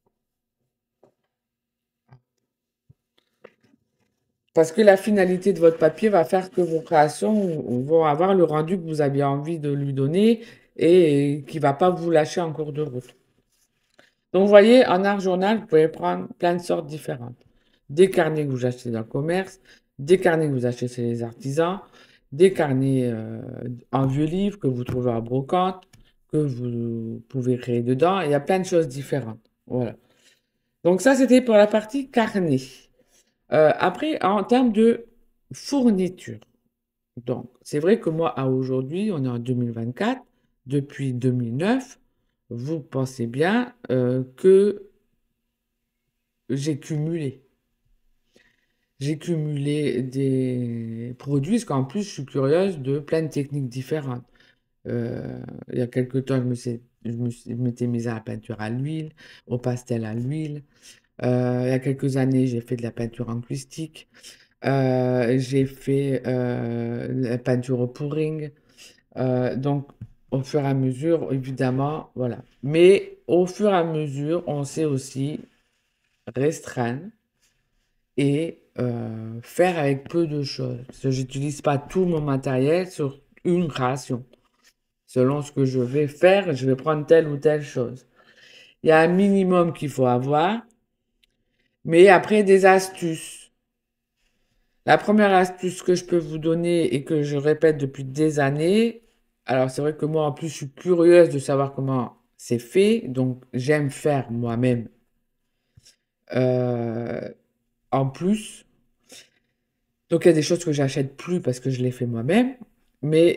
Speaker 1: Parce que la finalité de votre papier va faire que vos créations vont avoir le rendu que vous aviez envie de lui donner et qui ne va pas vous lâcher en cours de route. Donc, vous voyez, en art journal, vous pouvez prendre plein de sortes différentes. Des carnets que vous achetez dans le commerce, des carnets que vous achetez chez les artisans, des carnets en vieux livre que vous trouvez à brocante, que vous pouvez créer dedans. Il y a plein de choses différentes. Voilà. Donc, ça, c'était pour la partie carnet. Après, en termes de fourniture, donc c'est vrai que moi, à aujourd'hui, on est en 2024, depuis 2009, vous pensez bien que j'ai cumulé. J'ai cumulé des produits, parce qu'en plus, je suis curieuse de plein de techniques différentes. Il y a quelque temps, je m'étais mise à la peinture à l'huile, au pastel à l'huile. Il y a quelques années, j'ai fait de la peinture en acoustique. J'ai fait la peinture au pouring. Donc, au fur et à mesure, évidemment, voilà. Mais au fur et à mesure, on sait aussi restreindre et faire avec peu de choses. Parce que j'utilise pas tout mon matériel sur une création. Selon ce que je vais faire, je vais prendre telle ou telle chose. Il y a un minimum qu'il faut avoir, mais après des astuces. La première astuce que je peux vous donner et que je répète depuis des années, alors c'est vrai que moi en plus je suis curieuse de savoir comment c'est fait, donc j'aime faire moi-même euh, en plus. Donc il y a des choses que j'achète plus parce que je les fais moi-même, mais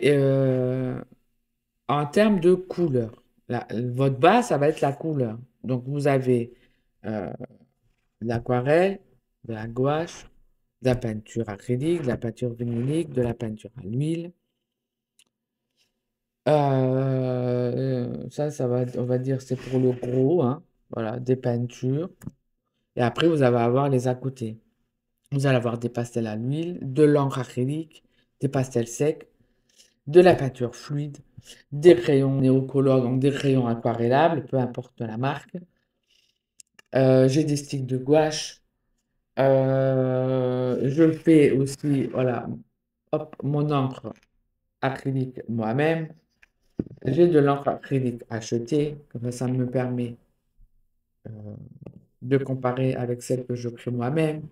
Speaker 1: en termes de couleur, votre base ça va être la couleur. Donc vous avez euh, de l'aquarelle, de la gouache, de la peinture acrylique, de la peinture vinylique, de la peinture à l'huile. Ça va, on va dire, c'est pour le gros, hein. Voilà, des peintures. Et après, vous allez avoir les à côté. Vous allez avoir des pastels à l'huile, de l'encre acrylique, des pastels secs, de la peinture fluide, des crayons néocolores, donc des crayons aquarellables, peu importe la marque. J'ai des sticks de gouache. Je fais aussi, voilà, hop, mon encre acrylique moi-même. J'ai de l'encre acrylique achetée, comme ça me permet de comparer avec celle que je crée moi-même.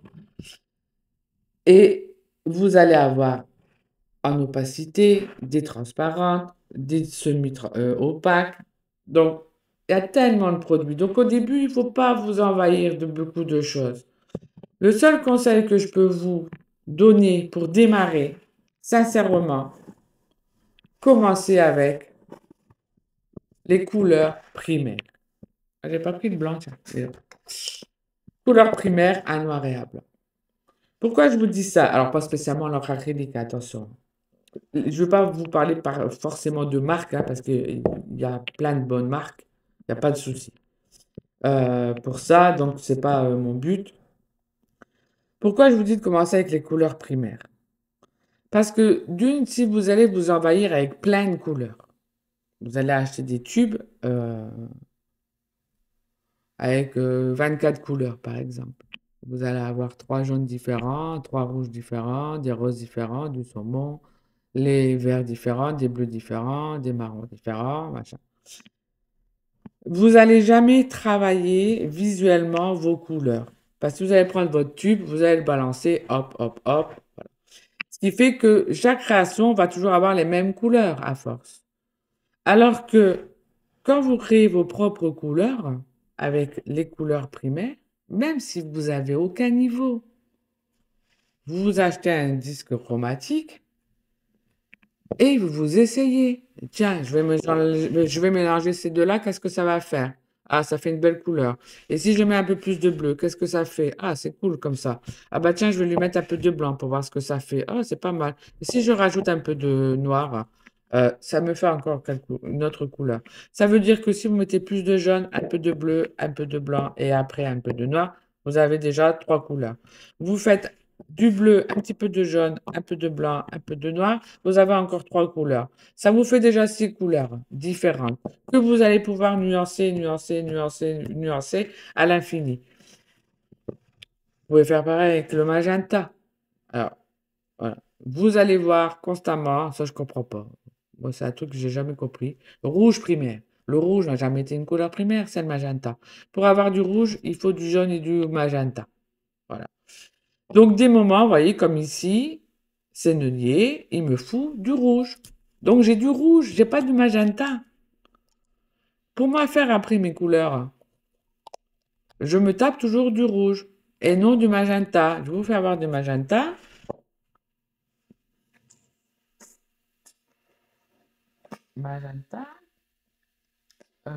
Speaker 1: Et vous allez avoir en opacité, des transparentes, des semi-opaques. Donc, il y a tellement de produits. Donc, au début, il ne faut pas vous envahir de beaucoup de choses. Le seul conseil que je peux vous donner pour démarrer, sincèrement, commencez avec les couleurs primaires. J'ai pas pris de blanc, tiens. Couleurs primaires à noir et à blanc. Pourquoi je vous dis ça? Alors, pas spécialement l'encre acrylique, attention. Je ne veux pas vous parler forcément de marque, hein, parce qu'il y a plein de bonnes marques. Il n'y a pas de souci. Pour ça, donc, c'est pas mon but. Pourquoi je vous dis de commencer avec les couleurs primaires? Parce que d'une, si vous allez vous envahir avec plein de couleurs, vous allez acheter des tubes avec 24 couleurs, par exemple. Vous allez avoir trois jaunes différents, trois rouges différents, des roses différents, du saumon, les verts différents, des bleus différents, des marrons différents, machin. Vous allez jamais travailler visuellement vos couleurs. Parce que vous allez prendre votre tube, vous allez le balancer, hop, hop, hop. Ce qui fait que chaque création va toujours avoir les mêmes couleurs à force. Alors que quand vous créez vos propres couleurs avec les couleurs primaires, même si vous avez aucun niveau, vous achetez un disque chromatique et vous essayez. Tiens, je vais mélanger ces deux-là, qu'est-ce que ça va faire? Ah, ça fait une belle couleur. Et si je mets un peu plus de bleu, qu'est-ce que ça fait? Ah, c'est cool comme ça. Ah bah tiens, je vais lui mettre un peu de blanc pour voir ce que ça fait. Ah, c'est pas mal. Et si je rajoute un peu de noir, ça me fait encore une autre couleur. Ça veut dire que si vous mettez plus de jaune, un peu de bleu, un peu de blanc et après un peu de noir, vous avez déjà trois couleurs. Vous faites du bleu, un petit peu de jaune, un peu de blanc, un peu de noir, vous avez encore trois couleurs. Ça vous fait déjà six couleurs différentes que vous allez pouvoir nuancer, nuancer, nuancer, nuancer à l'infini. Vous pouvez faire pareil avec le magenta. Alors, voilà. Vous allez voir constamment, ça je comprends pas. Moi, c'est un truc que j'ai jamais compris. Rouge primaire. Le rouge n'a jamais été une couleur primaire, c'est le magenta. Pour avoir du rouge, il faut du jaune et du magenta. Voilà. Donc, des moments, vous voyez, comme ici, Sennelier, il me fout du rouge. Donc, j'ai du rouge, j'ai pas du magenta. Pour moi, faire après mes couleurs, je me tape toujours du rouge et non du magenta. Je vais vous faire avoir du magenta. Magenta. Je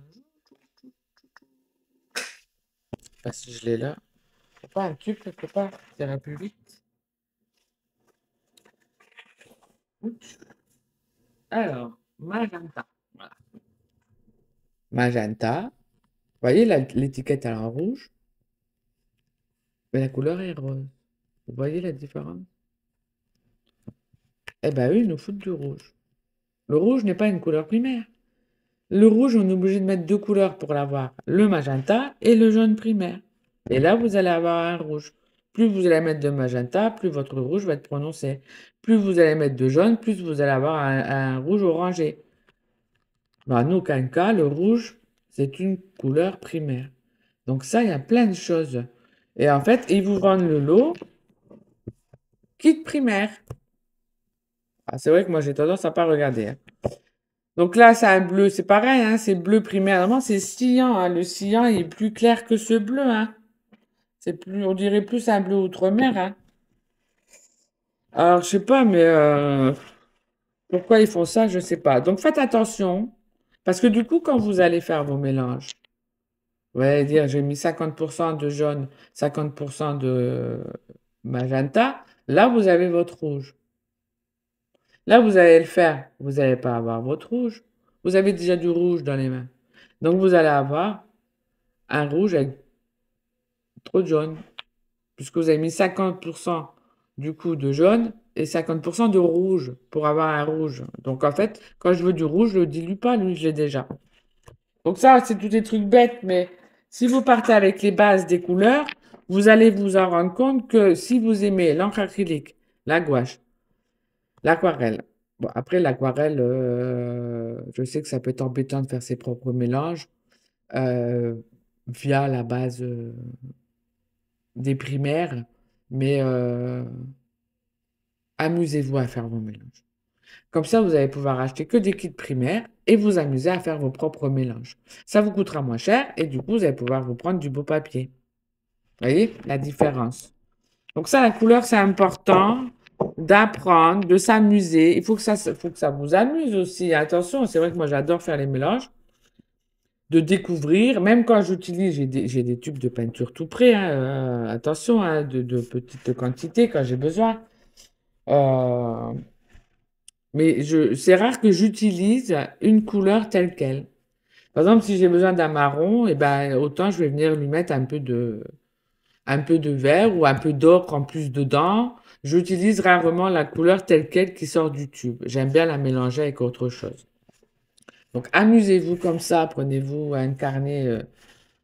Speaker 1: sais pas si je l'ai là. C'est pas un tube quelque part, ça ira plus vite. Oups. Alors, magenta. Voilà. Magenta. Vous voyez, l'étiquette elle est en rouge, mais la couleur est rose. Vous voyez la différence? Eh ben, eux, ils nous foutent du rouge. Le rouge n'est pas une couleur primaire. Le rouge, on est obligé de mettre deux couleurs pour l'avoir. Le magenta et le jaune primaire. Et là, vous allez avoir un rouge. Plus vous allez mettre de magenta, plus votre rouge va être prononcé. Plus vous allez mettre de jaune, plus vous allez avoir un rouge orangé. En aucun cas, le rouge, c'est une couleur primaire. Donc ça, il y a plein de choses. Et en fait, ils vous vendent le lot kit primaire. Ah, c'est vrai que moi, j'ai tendance à pas regarder, hein. Donc là, c'est un bleu, c'est pareil, hein, c'est bleu primaire. Normalement, c'est cyan, hein. Le cyan il est plus clair que ce bleu, hein. C'est plus, on dirait plus un bleu outre-mer, hein. Alors, je sais pas, mais pourquoi ils font ça, je sais pas. Donc, faites attention, parce que du coup, quand vous allez faire vos mélanges, vous allez dire, j'ai mis 50% de jaune, 50% de magenta. Là, vous avez votre rouge. Là, vous allez le faire, vous n'allez pas avoir votre rouge. Vous avez déjà du rouge dans les mains. Donc, vous allez avoir un rouge avec trop de jaune, puisque vous avez mis 50% du coup de jaune et 50% de rouge pour avoir un rouge. Donc en fait, quand je veux du rouge, je le dilue pas, lui, je l'ai déjà. Donc ça, c'est tous des trucs bêtes, mais si vous partez avec les bases des couleurs, vous allez vous en rendre compte que si vous aimez l'encre acrylique, la gouache, l'aquarelle, bon, après l'aquarelle, je sais que ça peut être embêtant de faire ses propres mélanges euh, via la base des primaires, mais amusez-vous à faire vos mélanges. Comme ça, vous allez pouvoir acheter que des kits primaires et vous amuser à faire vos propres mélanges. Ça vous coûtera moins cher et du coup, vous allez pouvoir vous prendre du beau papier. Vous voyez la différence? Donc ça, la couleur, c'est important d'apprendre, de s'amuser. Faut que ça vous amuse aussi. Attention, c'est vrai que moi, j'adore faire les mélanges, de découvrir, même quand j'utilise, j'ai des tubes de peinture tout prêts, hein, attention, hein, de petites quantités quand j'ai besoin. Euh, mais c'est rare que j'utilise une couleur telle quelle. Par exemple, si j'ai besoin d'un marron, et ben, autant je vais venir lui mettre un peu de vert ou un peu d'ocre en plus dedans. J'utilise rarement la couleur telle quelle qui sort du tube. J'aime bien la mélanger avec autre chose. Donc, amusez-vous comme ça. Prenez-vous un carnet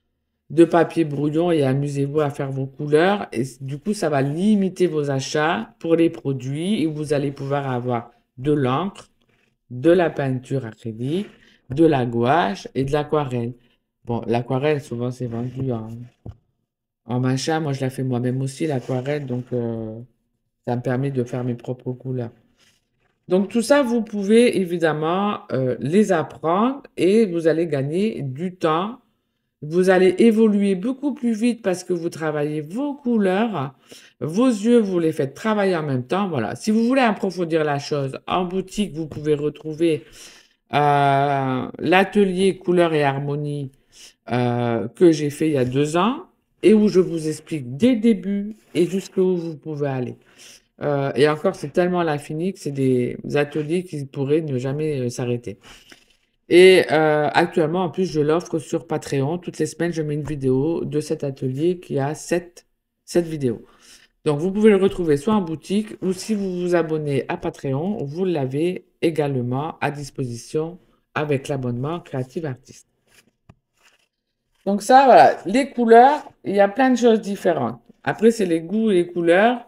Speaker 1: de papier brouillon et amusez-vous à faire vos couleurs. Et du coup, ça va limiter vos achats pour les produits et vous allez pouvoir avoir de l'encre, de la peinture acrylique, de la gouache et de l'aquarelle. Bon, l'aquarelle, souvent, c'est vendu en machin. Moi, je la fais moi-même aussi, l'aquarelle, donc ça me permet de faire mes propres couleurs. Donc, tout ça, vous pouvez évidemment les apprendre et vous allez gagner du temps. Vous allez évoluer beaucoup plus vite parce que vous travaillez vos couleurs. Vos yeux, vous les faites travailler en même temps. Voilà. Si vous voulez approfondir la chose, en boutique, vous pouvez retrouver l'atelier couleurs et harmonie que j'ai fait il y a 2 ans et où je vous explique dès le début et jusqu'où vous pouvez aller. Et encore, c'est tellement à l'infini que c'est des ateliers qui pourraient ne jamais s'arrêter. Et actuellement, en plus, je l'offre sur Patreon. Toutes les semaines, je mets une vidéo de cet atelier qui a 7 vidéos. Donc, vous pouvez le retrouver soit en boutique ou si vous vous abonnez à Patreon, vous l'avez également à disposition avec l'abonnement Creative Artist. Donc ça, voilà, les couleurs, il y a plein de choses différentes. Après, c'est les goûts et les couleurs.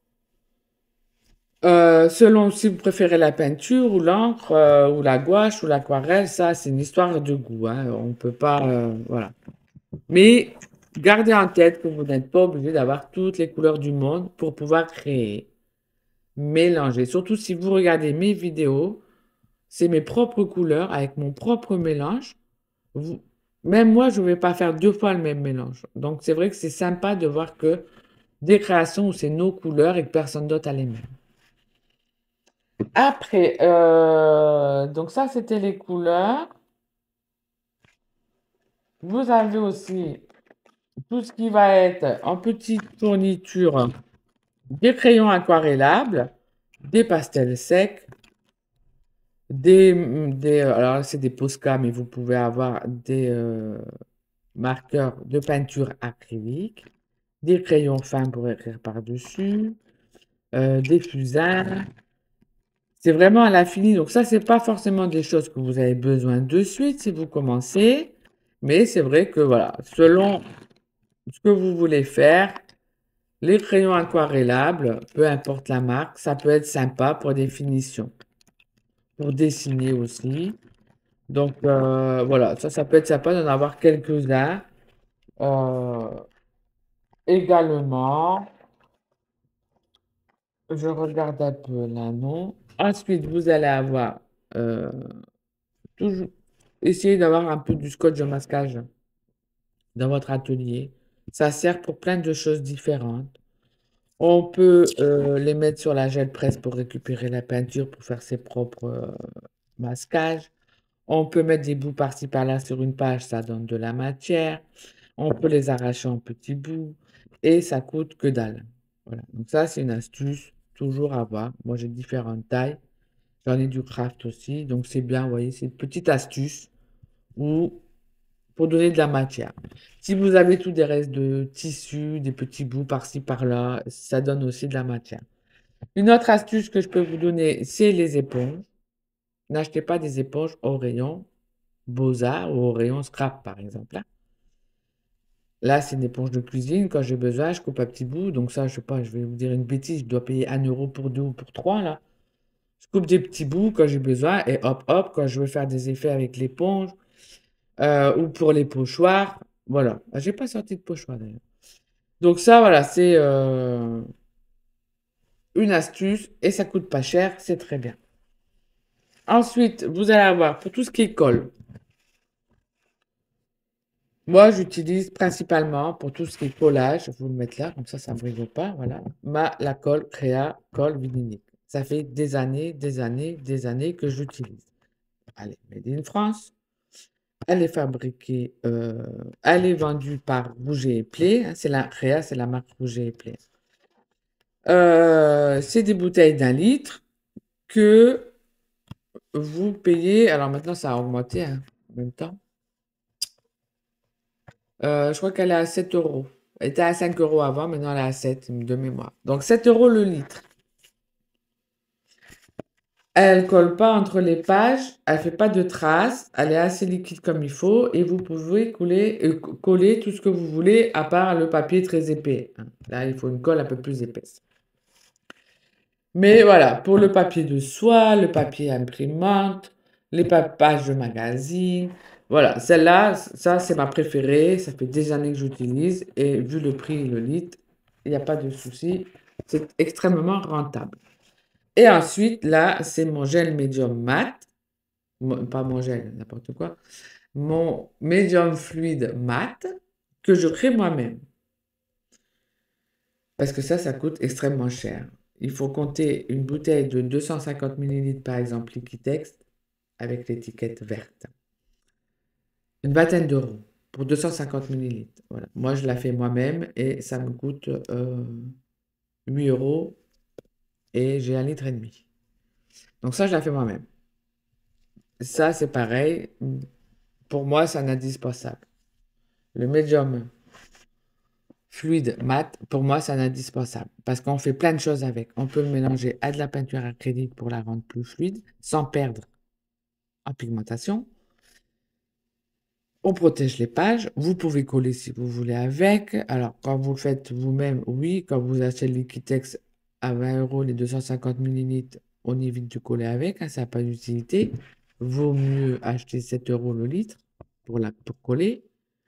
Speaker 1: Selon si vous préférez la peinture ou l'encre ou la gouache ou l'aquarelle, ça c'est une histoire de goût, hein. On peut pas, voilà. Mais gardez en tête que vous n'êtes pas obligé d'avoir toutes les couleurs du monde pour pouvoir créer, mélanger. Surtout si vous regardez mes vidéos, c'est mes propres couleurs avec mon propre mélange. Vous- Même moi, je ne vais pas faire 2 fois le même mélange. Donc c'est vrai que c'est sympa de voir que des créations où c'est nos couleurs et que personne d'autre a les mêmes. Après, donc ça, c'était les couleurs. Vous avez aussi tout ce qui va être en petite fourniture, des crayons aquarellables, des pastels secs, alors c'est des Posca, mais vous pouvez avoir des marqueurs de peinture acrylique, des crayons fins pour écrire par-dessus, des fusains. C'est vraiment à l'infini. Donc ça, c'est pas forcément des choses que vous avez besoin de suite si vous commencez. Mais c'est vrai que voilà, selon ce que vous voulez faire, les crayons aquarellables, peu importe la marque, ça peut être sympa pour des finitions, pour dessiner aussi. Donc voilà, ça peut être sympa d'en avoir quelques-uns. Euh, également, je regarde un peu là, non. Ensuite, vous allez avoir euh, toujours essayer d'avoir un peu du scotch de masquage dans votre atelier. Ça sert pour plein de choses différentes. On peut les mettre sur la gel presse pour récupérer la peinture pour faire ses propres masquages. On peut mettre des bouts par-ci par-là sur une page, ça donne de la matière. On peut les arracher en petits bouts et ça coûte que dalle. Voilà. Donc ça, c'est une astuce toujours à voir. Moi, j'ai différentes tailles. J'en ai du craft aussi. Donc c'est bien, vous voyez, c'est une petite astuce où pour donner de la matière. Si vous avez tout des restes de tissu, des petits bouts par-ci par-là, ça donne aussi de la matière. Une autre astuce que je peux vous donner, c'est les éponges. N'achetez pas des éponges au rayon Beaux-Arts ou au rayon Scrap, par exemple. Là, c'est une éponge de cuisine. Quand j'ai besoin, je coupe un petit bout. Donc ça, je sais pas, je vais vous dire une bêtise, je dois payer 1 € pour 2 ou pour 3 là. Je coupe des petits bouts quand j'ai besoin et hop, hop, quand je veux faire des effets avec l'éponge ou pour les pochoirs. Voilà. Ah, j'ai pas sorti de pochoir d'ailleurs. Donc ça, voilà, c'est une astuce et ça coûte pas cher, c'est très bien. Ensuite, vous allez avoir pour tout ce qui est colle. Moi, j'utilise principalement pour tout ce qui est collage, je vais vous le mettre là, comme ça ne brille pas, voilà. La colle Créa colle vinylite. Ça fait des années, des années, des années que j'utilise. Elle est made in France. Elle est fabriquée, elle est vendue par Rouget et Play, hein, c'est la Créa, c'est la marque Rouget et Play. C'est des bouteilles d'1 litre que vous payez. Alors maintenant, ça a augmenté hein, en même temps. Je crois qu'elle est à 7 euros. Elle était à 5 € avant, maintenant elle est à 7 de mémoire. Donc 7 € le litre. Elle colle pas entre les pages, elle fait pas de traces, elle est assez liquide comme il faut et vous pouvez coller tout ce que vous voulez à part le papier très épais, hein. Là, il faut une colle un peu plus épaisse. Mais voilà, pour le papier de soie, le papier imprimante, les pages de magazine, voilà, celle-là, ça c'est ma préférée, ça fait des années que j'utilise et vu le prix, le litre, il n'y a pas de souci, c'est extrêmement rentable. Et ensuite, là, c'est mon gel médium mat, pas mon gel, n'importe quoi, mon médium fluide mat que je crée moi-même. Parce que ça coûte extrêmement cher. Il faut compter une bouteille de 250 millilitres, par exemple, Liquitex, avec l'étiquette verte. Une vingtaine d'euros pour 250 millilitres. Voilà. Moi, je la fais moi-même et ça me coûte 8 euros et j'ai 1,5 litre. Donc ça, je la fais moi-même. Ça, c'est pareil. Pour moi, c'est un indispensable. Le médium fluide mat, pour moi, c'est un indispensable parce qu'on fait plein de choses avec. On peut le mélanger à de la peinture acrylique pour la rendre plus fluide sans perdre en pigmentation. On protège les pages. Vous pouvez coller si vous voulez avec. Alors, quand vous le faites vous-même, oui. Quand vous achetez le Liquitex à 20 euros, les 250 millilitres, on évite de coller avec, hein, ça n'a pas d'utilité. Vaut mieux acheter 7 euros le litre pour coller.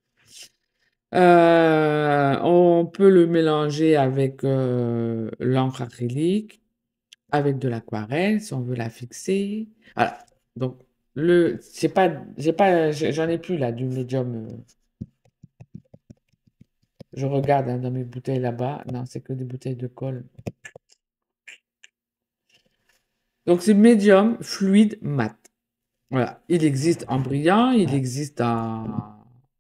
Speaker 1: On peut le mélanger avec l'encre acrylique, avec de l'aquarelle, si on veut la fixer. Voilà. Donc, j'en ai plus là du médium. Je regarde hein, dans mes bouteilles là-bas. Non, c'est que des bouteilles de colle. Donc, c'est médium fluide mat. Voilà. Il existe en brillant, il existe en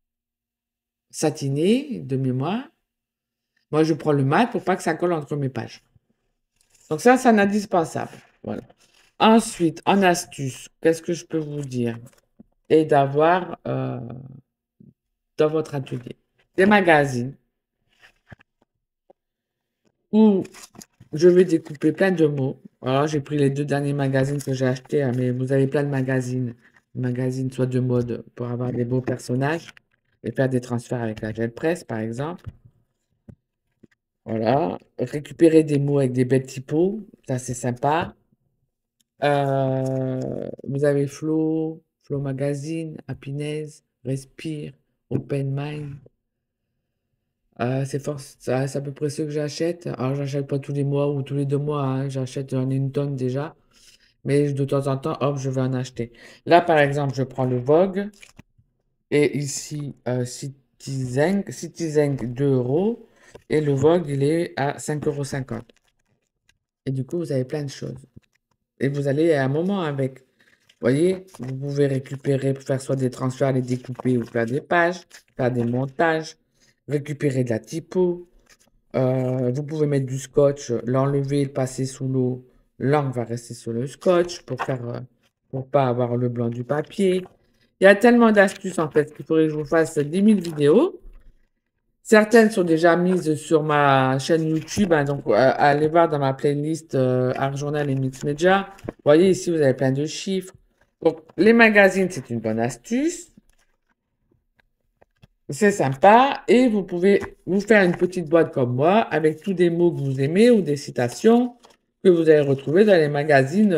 Speaker 1: satiné de mémoire. Moi, je prends le mat pour pas que ça colle entre mes pages. Donc, ça, c'est un indispensable. Voilà. Ensuite, en astuce, qu'est-ce que je peux vous dire? Et d'avoir dans votre atelier des magazines où je vais découper plein de mots. Alors, j'ai pris les 2 derniers magazines que j'ai achetés, hein, mais vous avez plein de magazines. Magazines soit de mode pour avoir des beaux personnages et faire des transferts avec la gel presse, par exemple. Voilà. Récupérer des mots avec des belles typos, ça c'est sympa. Vous avez Flow Magazine, Happiness, Respire, Open Mind. C'est à peu près ce que j'achète. Alors, j'achète pas tous les mois ou tous les 2 mois, hein. J'en ai une tonne déjà. Mais de temps en temps, hop, je vais en acheter. Là, par exemple, je prends le Vogue. Et ici, Citizen 2 euros. Et le Vogue, il est à 5,50 €. Et du coup, vous avez plein de choses. Et vous allez à un moment avec. Vous voyez, vous pouvez récupérer pour faire soit des transferts, les découper ou faire des pages, faire des montages, récupérer de la typo. Vous pouvez mettre du scotch, l'enlever, le passer sous l'eau. L'encre va rester sur le scotch pour pas avoir le blanc du papier. Il y a tellement d'astuces en fait qu'il faudrait que je vous fasse 10 000 vidéos. Certaines sont déjà mises sur ma chaîne YouTube, hein, donc allez voir dans ma playlist Art Journal et Mix Media. Vous voyez ici, vous avez plein de chiffres. Donc les magazines, c'est une bonne astuce. C'est sympa et vous pouvez vous faire une petite boîte comme moi avec tous des mots que vous aimez ou des citations que vous allez retrouver dans les magazines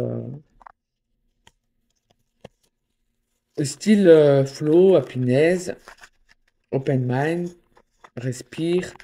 Speaker 1: style Flow, Happiness, Open Mind, Respire.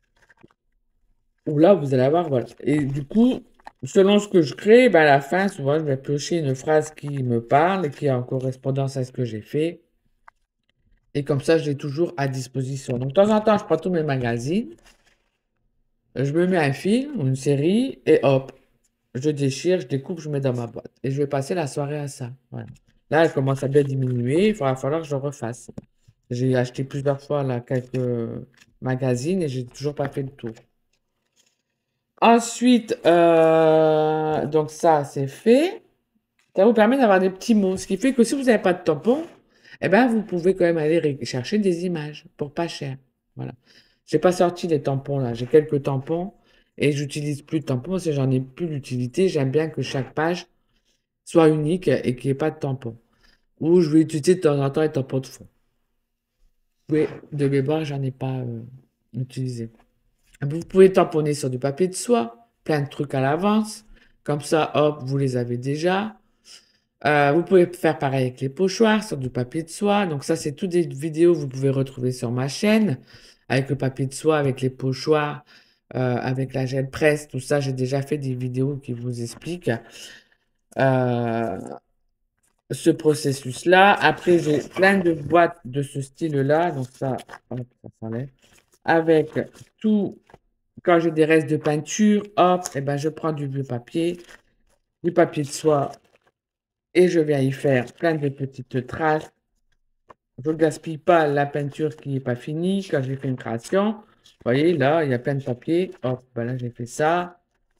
Speaker 1: Où là, vous allez avoir, voilà. Et du coup, selon ce que je crée, ben, à la fin, souvent, je vais piocher une phrase qui me parle et qui est en correspondance à ce que j'ai fait. Et comme ça, je l'ai toujours à disposition. Donc, de temps en temps, je prends tous mes magazines. Je me mets un film ou une série et hop, je déchire, je découpe, je mets dans ma boîte. Et je vais passer la soirée à ça. Voilà. Là, elle commence à bien diminuer. Il va falloir que je refasse. J'ai acheté plusieurs fois là, quelques magazines et j'ai toujours pas fait le tour. Ensuite, donc ça, c'est fait. Ça vous permet d'avoir des petits mots. Ce qui fait que si vous n'avez pas de tampon, eh ben, vous pouvez quand même aller chercher des images pour pas cher. Voilà. J'ai pas sorti les tampons là. J'ai quelques tampons et j'utilise plus de tampons parce que j'en ai plus l'utilité. J'aime bien que chaque page soit unique et qu'il n'y ait pas de tampon. Ou je vais utiliser de temps en temps les tampons de fond. Oui, de mémoire, j'en ai pas utilisé. Vous pouvez tamponner sur du papier de soie, plein de trucs à l'avance. Comme ça, hop, vous les avez déjà. Vous pouvez faire pareil avec les pochoirs sur du papier de soie. Donc ça, c'est toutes des vidéos que vous pouvez retrouver sur ma chaîne. Avec le papier de soie, avec les pochoirs, avec la gel presse, tout ça. J'ai déjà fait des vidéos qui vous expliquent euh, ce processus-là. Après, j'ai plein de boîtes de ce style-là. Donc ça, hop, ça s'enlève. Avec tout, quand j'ai des restes de peinture, hop, et ben je prends du vieux papier, du papier de soie, et je viens y faire plein de petites traces. Je ne gaspille pas la peinture qui n'est pas finie quand j'ai fait une création. Vous voyez, là, il y a plein de papiers. Hop, ben là, j'ai fait ça.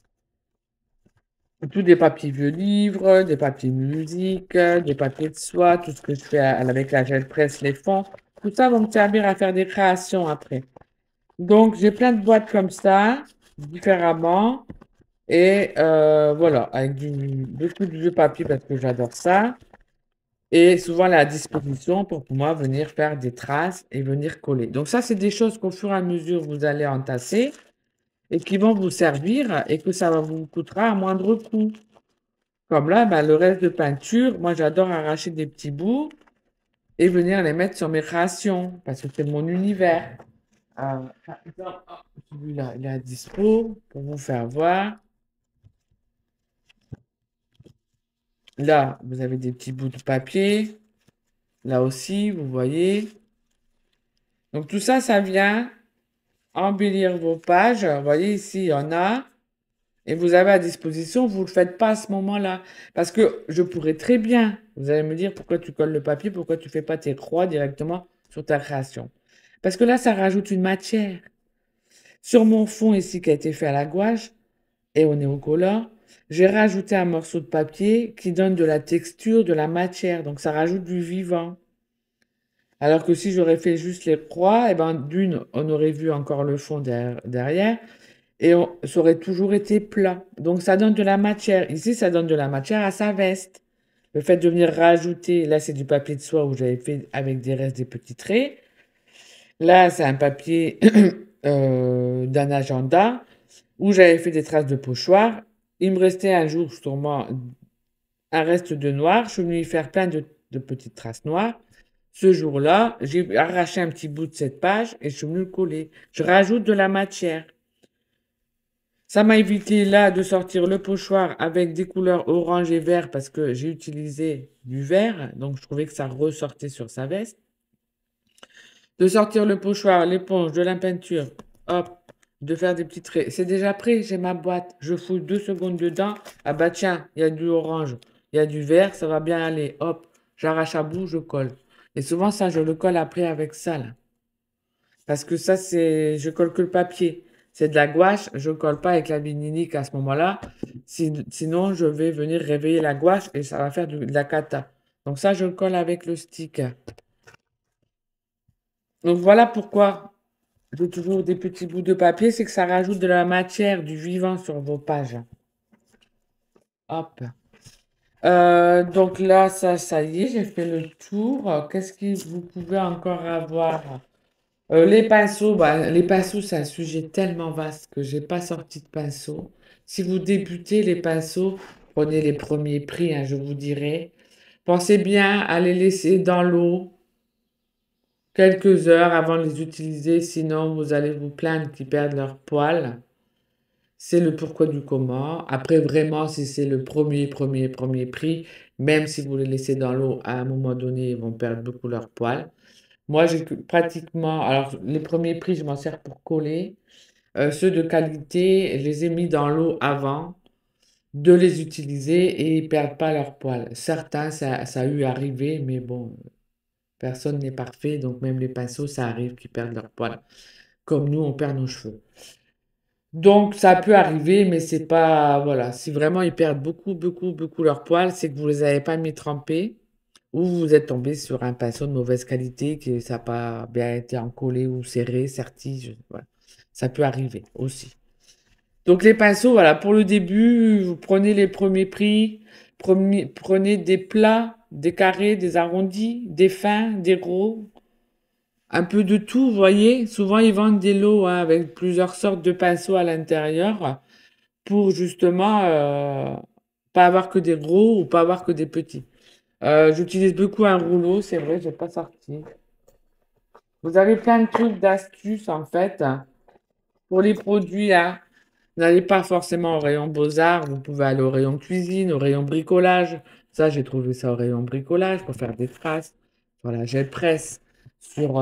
Speaker 1: Tous des papiers vieux livres, des papiers musique, des papiers de soie, tout ce que je fais avec la gel presse, les fonds. Tout ça va me servir à faire des créations après. Donc, j'ai plein de boîtes comme ça, différemment. Et voilà, avec beaucoup de vieux papier parce que j'adore ça. Et souvent, elle est à disposition pour pouvoir venir faire des traces et venir coller. Donc ça, c'est des choses qu'au fur et à mesure, vous allez entasser et qui vont vous servir et que ça vous coûtera à moindre coût. Comme là, ben, le reste de peinture, moi, j'adore arracher des petits bouts et venir les mettre sur mes créations parce que c'est mon univers. Par exemple, celui-là, il est à dispo pour vous faire voir. Là, vous avez des petits bouts de papier. Là aussi, vous voyez. Donc tout ça, ça vient embellir vos pages. Vous voyez ici, il y en a. Et vous avez à disposition, vous ne le faites pas à ce moment-là. Parce que je pourrais très bien, vous allez me dire pourquoi tu colles le papier, pourquoi tu ne fais pas tes croix directement sur ta création. Parce que là, ça rajoute une matière. Sur mon fond ici qui a été fait à la gouache et au néocolor, j'ai rajouté un morceau de papier qui donne de la texture, de la matière. Donc ça rajoute du vivant. Alors que si j'aurais fait juste les croix, eh ben, d'une, on aurait vu encore le fond derrière et ça aurait toujours été plat. Donc ça donne de la matière. Ici, ça donne de la matière à sa veste. Le fait de venir rajouter, là c'est du papier de soie où j'avais fait avec des restes des petits traits. Là, c'est un papier d'un agenda où j'avais fait des traces de pochoir. Il me restait un jour sûrement un reste de noir. Je suis venue y faire plein de petites traces noires. Ce jour-là, j'ai arraché un petit bout de cette page et je suis venu le coller. Je rajoute de la matière. Ça m'a évité là de sortir le pochoir avec des couleurs orange et vert parce que j'ai utilisé du vert, donc je trouvais que ça ressortait sur sa veste. De sortir le pochoir, l'éponge, de la peinture, hop, de faire des petits traits. C'est déjà prêt, j'ai ma boîte. Je fouille 2 secondes dedans. Ah bah tiens, il y a du orange, il y a du vert, ça va bien aller. Hop, j'arrache à bout, je colle. Et souvent ça, je le colle après avec ça là. Parce que ça, c'est, je colle que le papier. C'est de la gouache, je colle pas avec la vinilique à ce moment-là. Sinon, je vais venir réveiller la gouache et ça va faire de la cata. Donc ça, je le colle avec le stick. Donc voilà pourquoi j'ai toujours des petits bouts de papier, c'est que ça rajoute de la matière, du vivant sur vos pages. Hop. Donc là, ça y est, j'ai fait le tour. Qu'est-ce que vous pouvez encore avoir? Les pinceaux, bah, les pinceaux, c'est un sujet tellement vaste que j'ai pas sorti de pinceaux. Si vous débutez les pinceaux, prenez les premiers prix, hein, je vous dirai. Pensez bien à les laisser dans l'eau quelques heures avant de les utiliser, sinon vous allez vous plaindre qu'ils perdent leur poil. C'est le pourquoi du comment. Après, vraiment, si c'est le premier prix, même si vous les laissez dans l'eau, à un moment donné, ils vont perdre beaucoup leur poil. Moi, j'ai pratiquement, alors les premiers prix, je m'en sers pour coller. Ceux de qualité, je les ai mis dans l'eau avant de les utiliser et ils perdent pas leur poil. Certains, ça a eu arrivé, mais bon, personne n'est parfait, donc même les pinceaux, ça arrive qu'ils perdent leur poil. Comme nous, on perd nos cheveux. Donc, ça peut arriver, mais c'est pas, voilà. Si vraiment ils perdent beaucoup leur poil, c'est que vous les avez pas mis trempés ou vous êtes tombé sur un pinceau de mauvaise qualité, que ça n'a pas bien été encollé ou serré, serti, voilà. Ça peut arriver aussi. Donc les pinceaux, voilà, pour le début, vous prenez les premiers prix. Prenez des plats, des carrés, des arrondis, des fins, des gros, un peu de tout, vous voyez. Souvent, ils vendent des lots hein, avec plusieurs sortes de pinceaux à l'intérieur pour justement pas avoir que des gros ou pas avoir que des petits. J'utilise beaucoup un rouleau, c'est vrai, j'ai pas sorti. Vous avez plein de trucs, d'astuces en fait pour les produits là. Vous n'allez pas forcément au rayon beaux-arts, vous pouvez aller au rayon cuisine, au rayon bricolage. Ça, j'ai trouvé ça au rayon bricolage pour faire des traces. Voilà, j'ai presse sur,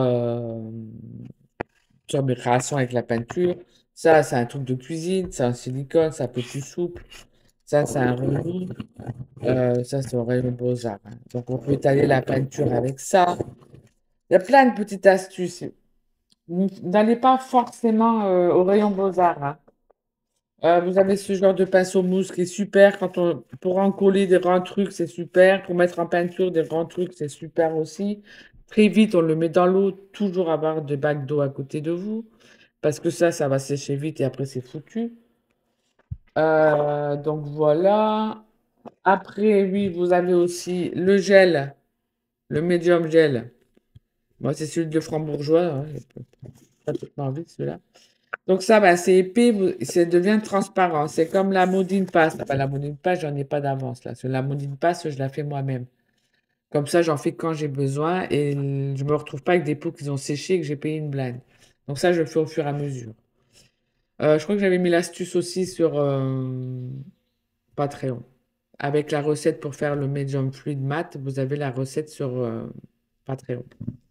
Speaker 1: sur mes créations avec la peinture. Ça, c'est un truc de cuisine, c'est un silicone, c'est un peu plus souple. Ça, c'est un renou. Ça, c'est au rayon beaux-arts, hein. Donc, on peut étaler la peinture avec ça. Il y a plein de petites astuces. N'allez pas forcément au rayon beaux-arts, hein. Vous avez ce genre de pinceau mousse qui est super pour en coller des grands trucs, c'est super. Pour mettre en peinture des grands trucs, c'est super aussi. Très vite, on le met dans l'eau, toujours avoir des bacs d'eau à côté de vous, parce que ça va sécher vite et après c'est foutu. Donc voilà. Après, oui, vous avez aussi le gel, le medium gel. Moi, c'est celui de Frambourgeois, hein, j'ai pas tout envie de celui-là. Donc ça, bah, c'est épais, ça devient transparent. C'est comme la Modine Passe. Enfin, la Modine Passe, j'en ai pas d'avance là. Sur la Modine Passe, je la fais moi-même. Comme ça, j'en fais quand j'ai besoin et je me retrouve pas avec des pots qui ont séché et que j'ai payé une blinde. Donc ça, je le fais au fur et à mesure. Je crois que j'avais mis l'astuce aussi sur Patreon. Avec la recette pour faire le Medium Fluid Matte, vous avez la recette sur Patreon.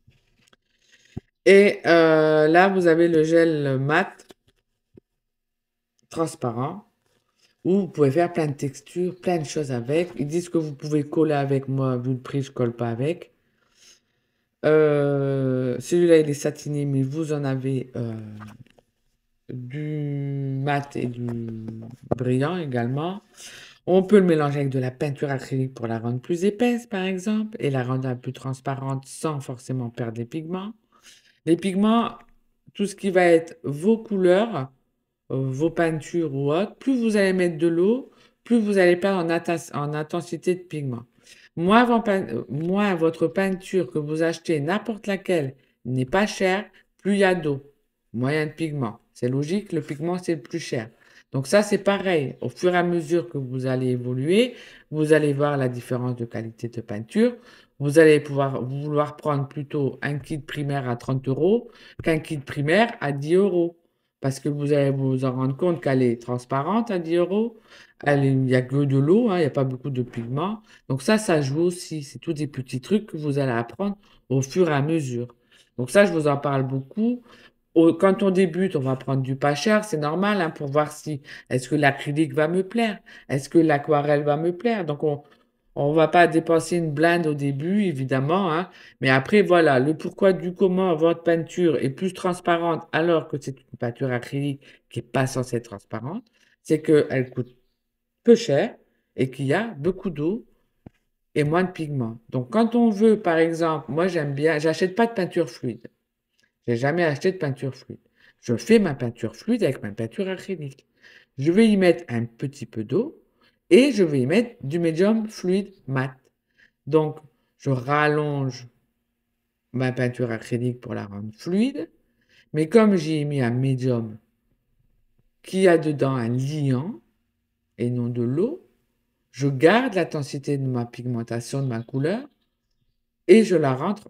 Speaker 1: Et là, vous avez le gel mat transparent où vous pouvez faire plein de textures, plein de choses avec. Ils disent que vous pouvez coller avec. Moi, vu le prix, je colle pas avec. Celui-là, il est satiné, mais vous en avez du mat et du brillant également. On peut le mélanger avec de la peinture acrylique pour la rendre plus épaisse, par exemple, et la rendre un peu transparente sans forcément perdre les pigments. Les pigments, tout ce qui va être vos couleurs, vos peintures ou autres, plus vous allez mettre de l'eau, plus vous allez perdre en intensité de pigment. Moins votre peinture que vous achetez, n'importe laquelle, n'est pas chère, plus il y a d'eau, moyen de pigment. C'est logique, le pigment, c'est le plus cher. Donc ça, c'est pareil. Au fur et à mesure que vous allez évoluer, vous allez voir la différence de qualité de peinture. Vous allez pouvoir vouloir prendre plutôt un kit primaire à 30 euros qu'un kit primaire à 10 euros. Parce que vous allez vous en rendre compte qu'elle est transparente à 10 euros. Il n'y a que de l'eau, hein, il n'y a pas beaucoup de pigments. Donc ça joue aussi. C'est tous des petits trucs que vous allez apprendre au fur et à mesure. Donc ça, je vous en parle beaucoup. Quand on débute, on va prendre du pas cher, c'est normal, hein, pour voir si est-ce que l'acrylique va me plaire, est-ce que l'aquarelle va me plaire. Donc on va pas dépenser une blinde au début, évidemment, hein, mais après voilà, le pourquoi du comment votre peinture est plus transparente alors que c'est une peinture acrylique qui est pas censée être transparente, c'est qu'elle coûte peu cher et qu'il y a beaucoup d'eau et moins de pigments. Donc quand on veut, par exemple, moi j'aime bien, j'achète pas de peinture fluide. J'ai jamais acheté de peinture fluide. Je fais ma peinture fluide avec ma peinture acrylique. Je vais y mettre un petit peu d'eau et je vais y mettre du médium fluide mat. Donc, je rallonge ma peinture acrylique pour la rendre fluide, mais comme j'y ai mis un médium qui a dedans un liant et non de l'eau, je garde l'intensité de ma pigmentation, de ma couleur, et je la rends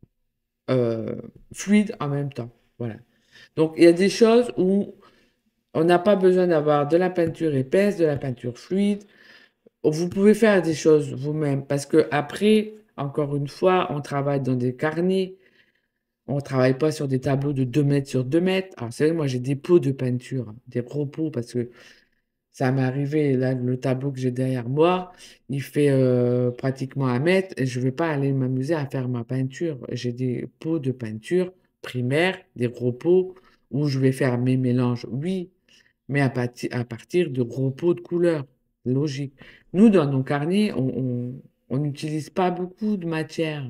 Speaker 1: euh, fluide en même temps. Voilà. Donc, il y a des choses où on n'a pas besoin d'avoir de la peinture épaisse, de la peinture fluide. Vous pouvez faire des choses vous-même parce que après, encore une fois, on travaille dans des carnets. On ne travaille pas sur des tableaux de 2 mètres sur 2 mètres. Alors, c'est vrai, moi, j'ai des pots de peinture, hein, des gros pots, parce que ça m'est arrivé, là, le tableau que j'ai derrière moi, il fait pratiquement 1 mètre et je ne vais pas aller m'amuser à faire ma peinture. J'ai des pots de peinture primaires, des gros pots, où je vais faire mes mélanges, oui, mais à partir de gros pots de couleurs. Logique. Nous, dans nos carnets, on n'utilise pas beaucoup de matière.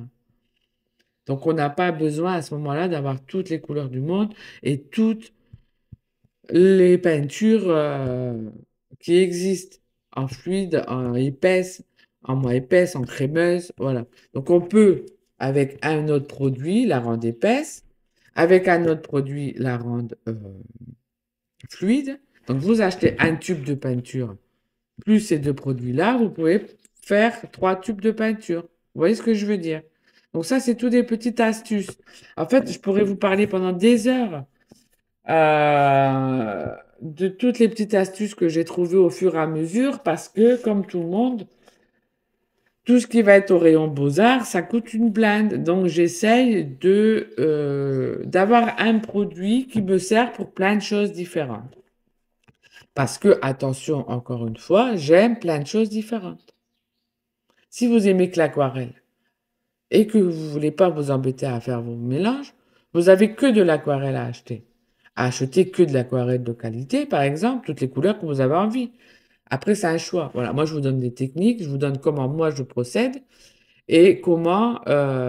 Speaker 1: Donc, on n'a pas besoin à ce moment-là d'avoir toutes les couleurs du monde et toutes les peintures qui existent en fluide, en épaisse. en moins épaisse, en crémeuse, voilà. Donc on peut, avec un autre produit, la rendre épaisse, avec un autre produit, la rendre fluide. Donc vous achetez un tube de peinture, plus ces deux produits-là, vous pouvez faire 3 tubes de peinture. Vous voyez ce que je veux dire? Donc ça, c'est tout des petites astuces. En fait, je pourrais vous parler pendant des heures de toutes les petites astuces que j'ai trouvées au fur et à mesure, parce que, comme tout le monde, tout ce qui va être au rayon beaux-arts, ça coûte une blinde. Donc, j'essaye d'avoir un produit qui me sert pour plein de choses différentes. Parce que, attention, encore une fois, j'aime plein de choses différentes. Si vous aimez que l'aquarelle et que vous voulez pas vous embêter à faire vos mélanges, vous avez que de l'aquarelle à acheter. À acheter que de l'aquarelle de qualité, par exemple, toutes les couleurs que vous avez envie. Après, c'est un choix. Voilà, moi, je vous donne des techniques, je vous donne comment moi je procède et comment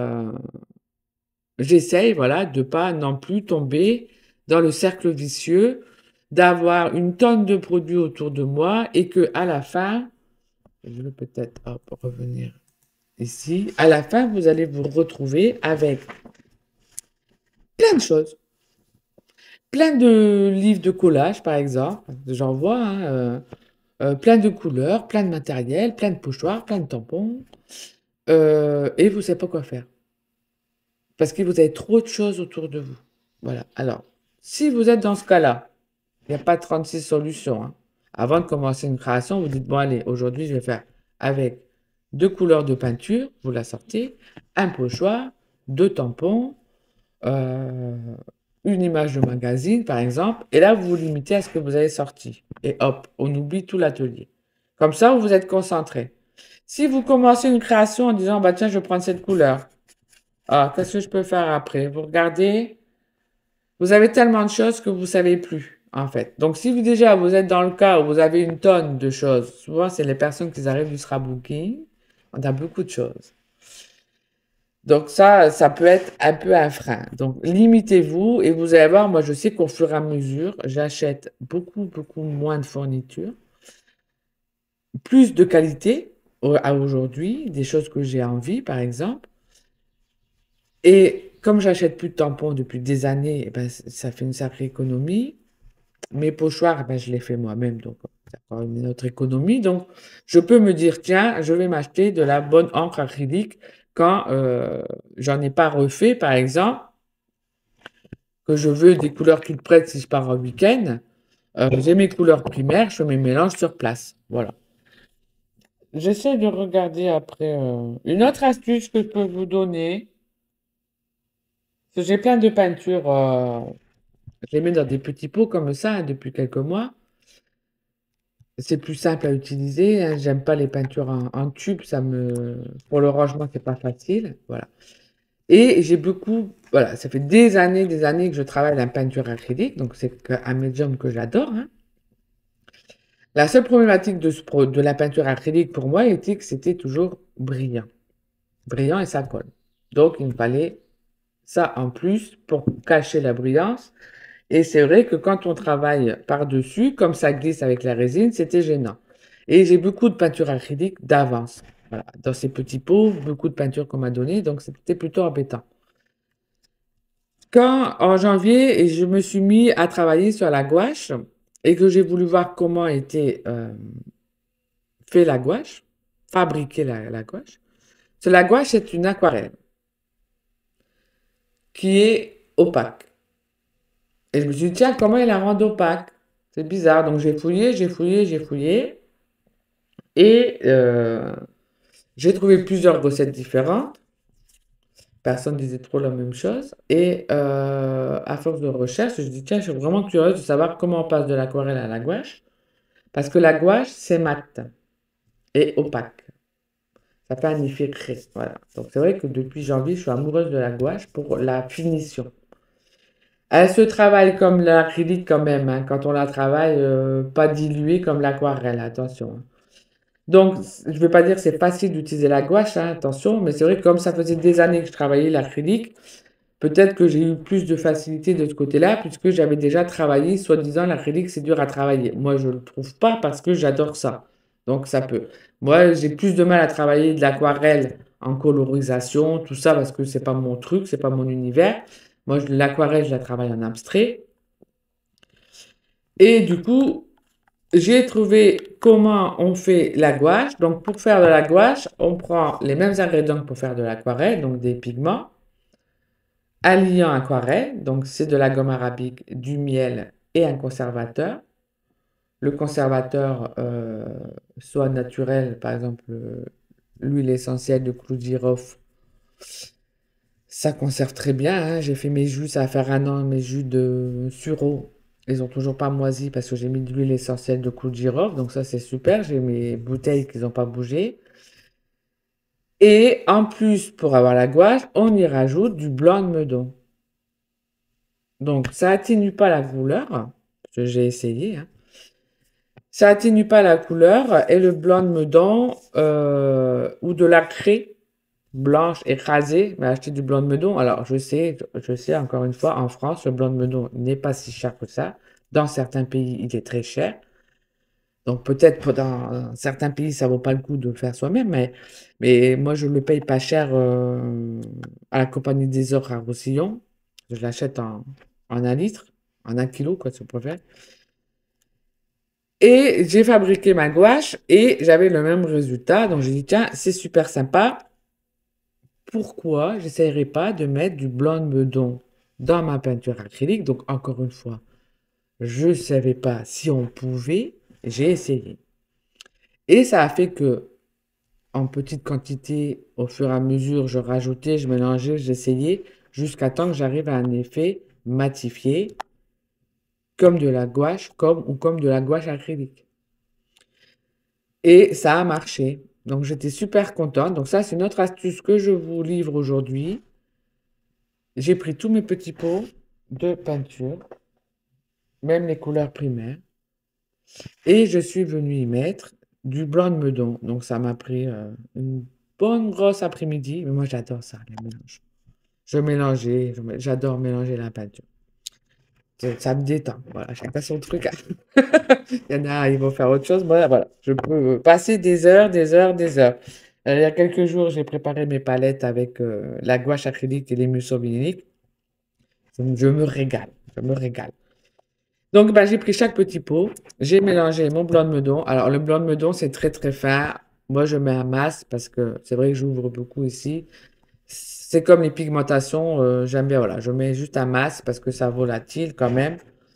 Speaker 1: j'essaye, voilà, de pas non plus tomber dans le cercle vicieux d'avoir une tonne de produits autour de moi et que à la fin, je vais peut-être revenir ici, à la fin, vous allez vous retrouver avec plein de choses. Plein de livres de collage, par exemple, j'en vois, hein, plein de couleurs, plein de matériel, plein de pochoirs, plein de tampons, et vous ne savez pas quoi faire. Parce que vous avez trop de choses autour de vous. Voilà. Alors, si vous êtes dans ce cas-là, il n'y a pas 36 solutions, hein. Avant de commencer une création, vous dites, bon, allez, aujourd'hui, je vais faire avec 2 couleurs de peinture, vous la sortez, un pochoir, 2 tampons, euh, une image de magazine, par exemple, et là, vous vous limitez à ce que vous avez sorti. Et hop, on oublie tout l'atelier. Comme ça, vous êtes concentré. Si vous commencez une création en disant, bah tiens, je vais prendre cette couleur. Ah, qu'est-ce que je peux faire après? Vous regardez, vous avez tellement de choses que vous ne savez plus, en fait. Donc, si vous déjà, vous êtes dans le cas où vous avez une tonne de choses, souvent, c'est les personnes qui arrivent du scrapbooking, on a beaucoup de choses. Donc ça peut être un peu un frein. Donc limitez-vous et vous allez voir, moi je sais qu'au fur et à mesure, j'achète beaucoup, beaucoup moins de fournitures, plus de qualité à aujourd'hui, des choses que j'ai envie par exemple. Et comme j'achète plus de tampons depuis des années, eh ben, ça fait une sacrée économie. Mes pochoirs, eh ben, je les fais moi-même, donc c'est encore une autre économie. Donc je peux me dire, tiens, je vais m'acheter de la bonne encre acrylique quand j'en ai pas refait par exemple, que je veux des couleurs toutes prêtes si je pars en week-end, j'ai mes couleurs primaires, je fais mes mélanges sur place. Voilà. J'essaie de regarder après une autre astuce que je peux vous donner. Parce que j'ai plein de peintures, je les mets dans des petits pots comme ça hein, depuis quelques mois. C'est plus simple à utiliser, hein. J'aime pas les peintures en tube, pour le rangement, c'est pas facile. Voilà. Et j'ai beaucoup, voilà, ça fait des années que je travaille la peinture acrylique, donc c'est un médium que j'adore, hein. La seule problématique de la peinture acrylique pour moi était que c'était toujours brillant. Brillant et ça colle. Donc il me fallait ça en plus pour cacher la brillance. Et c'est vrai que quand on travaille par-dessus, comme ça glisse avec la résine, c'était gênant. Et j'ai beaucoup de peinture acrylique d'avance. Voilà. Dans ces petits pots, beaucoup de peinture qu'on m'a donné, donc c'était plutôt embêtant. Quand en janvier, et je me suis mis à travailler sur la gouache et que j'ai voulu voir comment était fait la gouache, fabriquer la gouache. La gouache est une aquarelle qui est opaque. Et je me suis dit, tiens, comment il la rend opaque? C'est bizarre. Donc j'ai fouillé, j'ai fouillé, j'ai fouillé. Et j'ai trouvé plusieurs recettes différentes. Personne ne disait trop la même chose. Et à force de recherche, je me dis, tiens, je suis vraiment curieuse de savoir comment on passe de l'aquarelle à la gouache. Parce que la gouache, c'est mat et opaque. Ça fait un effet crée. Voilà. Donc c'est vrai que depuis janvier, je suis amoureuse de la gouache pour la finition. Elle se travaille comme l'acrylique quand même, hein, quand on la travaille, pas diluée comme l'aquarelle, attention, hein. Donc, je ne veux pas dire que c'est facile d'utiliser la gouache, hein, attention, mais c'est vrai que comme ça faisait des années que je travaillais l'acrylique, peut-être que j'ai eu plus de facilité de ce côté-là, puisque j'avais déjà travaillé, soi-disant, l'acrylique, c'est dur à travailler. Moi, je ne le trouve pas parce que j'adore ça. Donc, ça peut. Moi, j'ai plus de mal à travailler de l'aquarelle en colorisation, tout ça, parce que c'est pas mon truc, c'est pas mon univers. Moi, l'aquarelle, je la travaille en abstrait. Et du coup, j'ai trouvé comment on fait la gouache. Donc, pour faire de la gouache, on prend les mêmes ingrédients que pour faire de l'aquarelle, donc des pigments, un liant aquarelle, donc c'est de la gomme arabique, du miel et un conservateur. Le conservateur, soit naturel, par exemple, l'huile essentielle de clou de girofle, ça conserve très bien, hein. J'ai fait mes jus, ça va faire un an, mes jus de sureau. Ils ont toujours pas moisi parce que j'ai mis de l'huile essentielle de clou de girofle, donc ça c'est super. J'ai mes bouteilles qui n'ont pas bougé. Et en plus, pour avoir la gouache, on y rajoute du blanc de meudon. Donc ça atténue pas la couleur, parce que j'ai essayé, hein. Ça atténue pas la couleur et le blanc de meudon ou de la craie blanche écrasée, mais acheter du blanc de meudon. Alors je sais encore une fois, en France, le blanc de meudon n'est pas si cher que ça. Dans certains pays, il est très cher. Donc peut-être dans certains pays, ça vaut pas le coup de le faire soi-même, mais moi je le paye pas cher à la Compagnie des Ors à Roussillon. Je l'achète en 1 litre, en 1 kilo, quoi, si vous préférez. Et j'ai fabriqué ma gouache et j'avais le même résultat. Donc j'ai dit, tiens, c'est super sympa. Pourquoi j'essayerais pas de mettre du blanc de meudon dans ma peinture acrylique? Donc encore une fois, je ne savais pas si on pouvait. J'ai essayé. Et ça a fait que, en petite quantité, au fur et à mesure, je rajoutais, je mélangeais, j'essayais, jusqu'à temps que j'arrive à un effet matifié, comme de la gouache, comme de la gouache acrylique. Et ça a marché. Donc j'étais super contente. Donc ça, c'est une autre astuce que je vous livre aujourd'hui. J'ai pris tous mes petits pots de peinture, même les couleurs primaires, et je suis venue y mettre du blanc de meudon. Donc ça m'a pris une bonne grosse après-midi. Mais moi, j'adore ça, les mélanges. Je mélangeais, j'adore mélanger la peinture. Ça me détend. Voilà, chacun son truc, hein. Il y en a, ils vont faire autre chose. Moi, voilà, je peux passer des heures, des heures, des heures. Il y a quelques jours, j'ai préparé mes palettes avec la gouache acrylique et l'émulsion vinylique. Je me régale, je me régale. Donc, bah, j'ai pris chaque petit pot, j'ai mélangé mon blanc de meudon. Alors, le blanc de meudon, c'est très très fin. Moi, je mets un masse parce que c'est vrai que j'ouvre beaucoup ici. C'est comme les pigmentations, j'aime bien, voilà, je mets juste un masse parce que ça volatile quand même.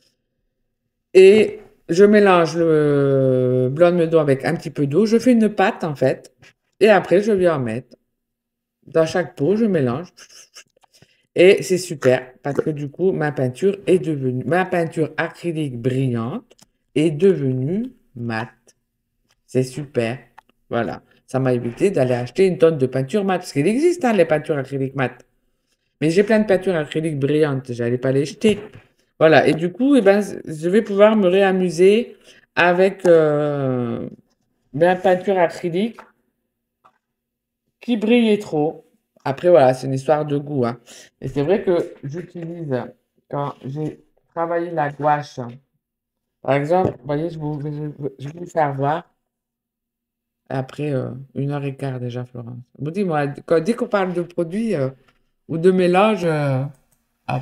Speaker 1: Et je mélange le blanc de meudon avec un petit peu d'eau. Je fais une pâte en fait. Et après, je viens en mettre. Dans chaque pot, je mélange. Et c'est super parce que du coup, ma peinture acrylique brillante est devenue mate. C'est super. Voilà. Ça m'a évité d'aller acheter une tonne de peinture mate. Parce qu'il existe, hein, les peintures acryliques mate. Mais j'ai plein de peintures acryliques brillantes. J'allais pas les jeter. Voilà. Et du coup, eh ben, je vais pouvoir me réamuser avec ma peinture acrylique qui brillait trop. Après, voilà, c'est une histoire de goût, hein. Et c'est vrai que j'utilise, quand j'ai travaillé la gouache, par exemple, vous voyez, je vais vous faire voir après 1 heure et quart déjà, Florence. Vous dis-moi, dès qu'on parle de produits ou de mélange, hop.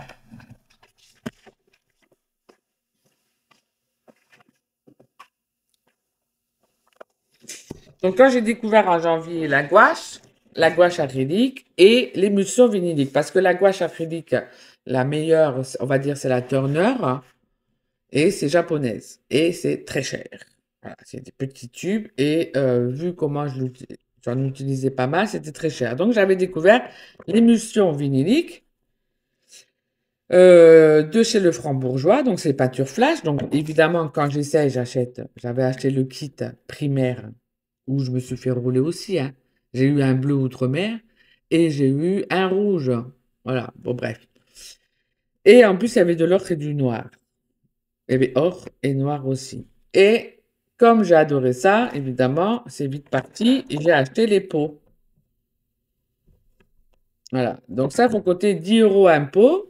Speaker 1: Donc, quand j'ai découvert en janvier la gouache acrylique et l'émulsion vinylique, parce que la gouache acrylique, la meilleure, on va dire, c'est la Turner. Et c'est japonaise. Et c'est très cher. Voilà, c'est des petits tubes. Et vu comment j'en utilisais pas mal, c'était très cher. Donc j'avais découvert l'émulsion vinylique de chez Le Franc-Bourgeois. Donc c'est peinture flash. Donc évidemment, quand j'essaie, j'achète. J'avais acheté le kit primaire où je me suis fait rouler aussi, hein. J'ai eu un bleu outre-mer et j'ai eu un rouge. Voilà, bon bref. Et en plus, il y avait de l'or et du noir. Il y avait or et noir aussi. Et comme j'ai adoré ça, évidemment, c'est vite parti et j'ai acheté les pots. Voilà. Donc ça, il faut compter 10 € un pot.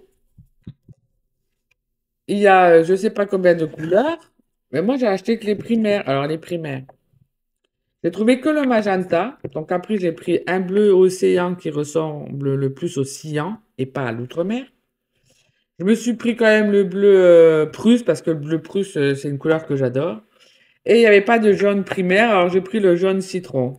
Speaker 1: Il y a je ne sais pas combien de couleurs, mais moi j'ai acheté que les primaires. Alors les primaires. J'ai trouvé que le magenta. Donc après, j'ai pris un bleu océan qui ressemble le plus au cyan et pas à l'outre-mer. Je me suis pris quand même le bleu Prusse parce que le bleu Prusse, c'est une couleur que j'adore. Et il n'y avait pas de jaune primaire, alors j'ai pris le jaune citron.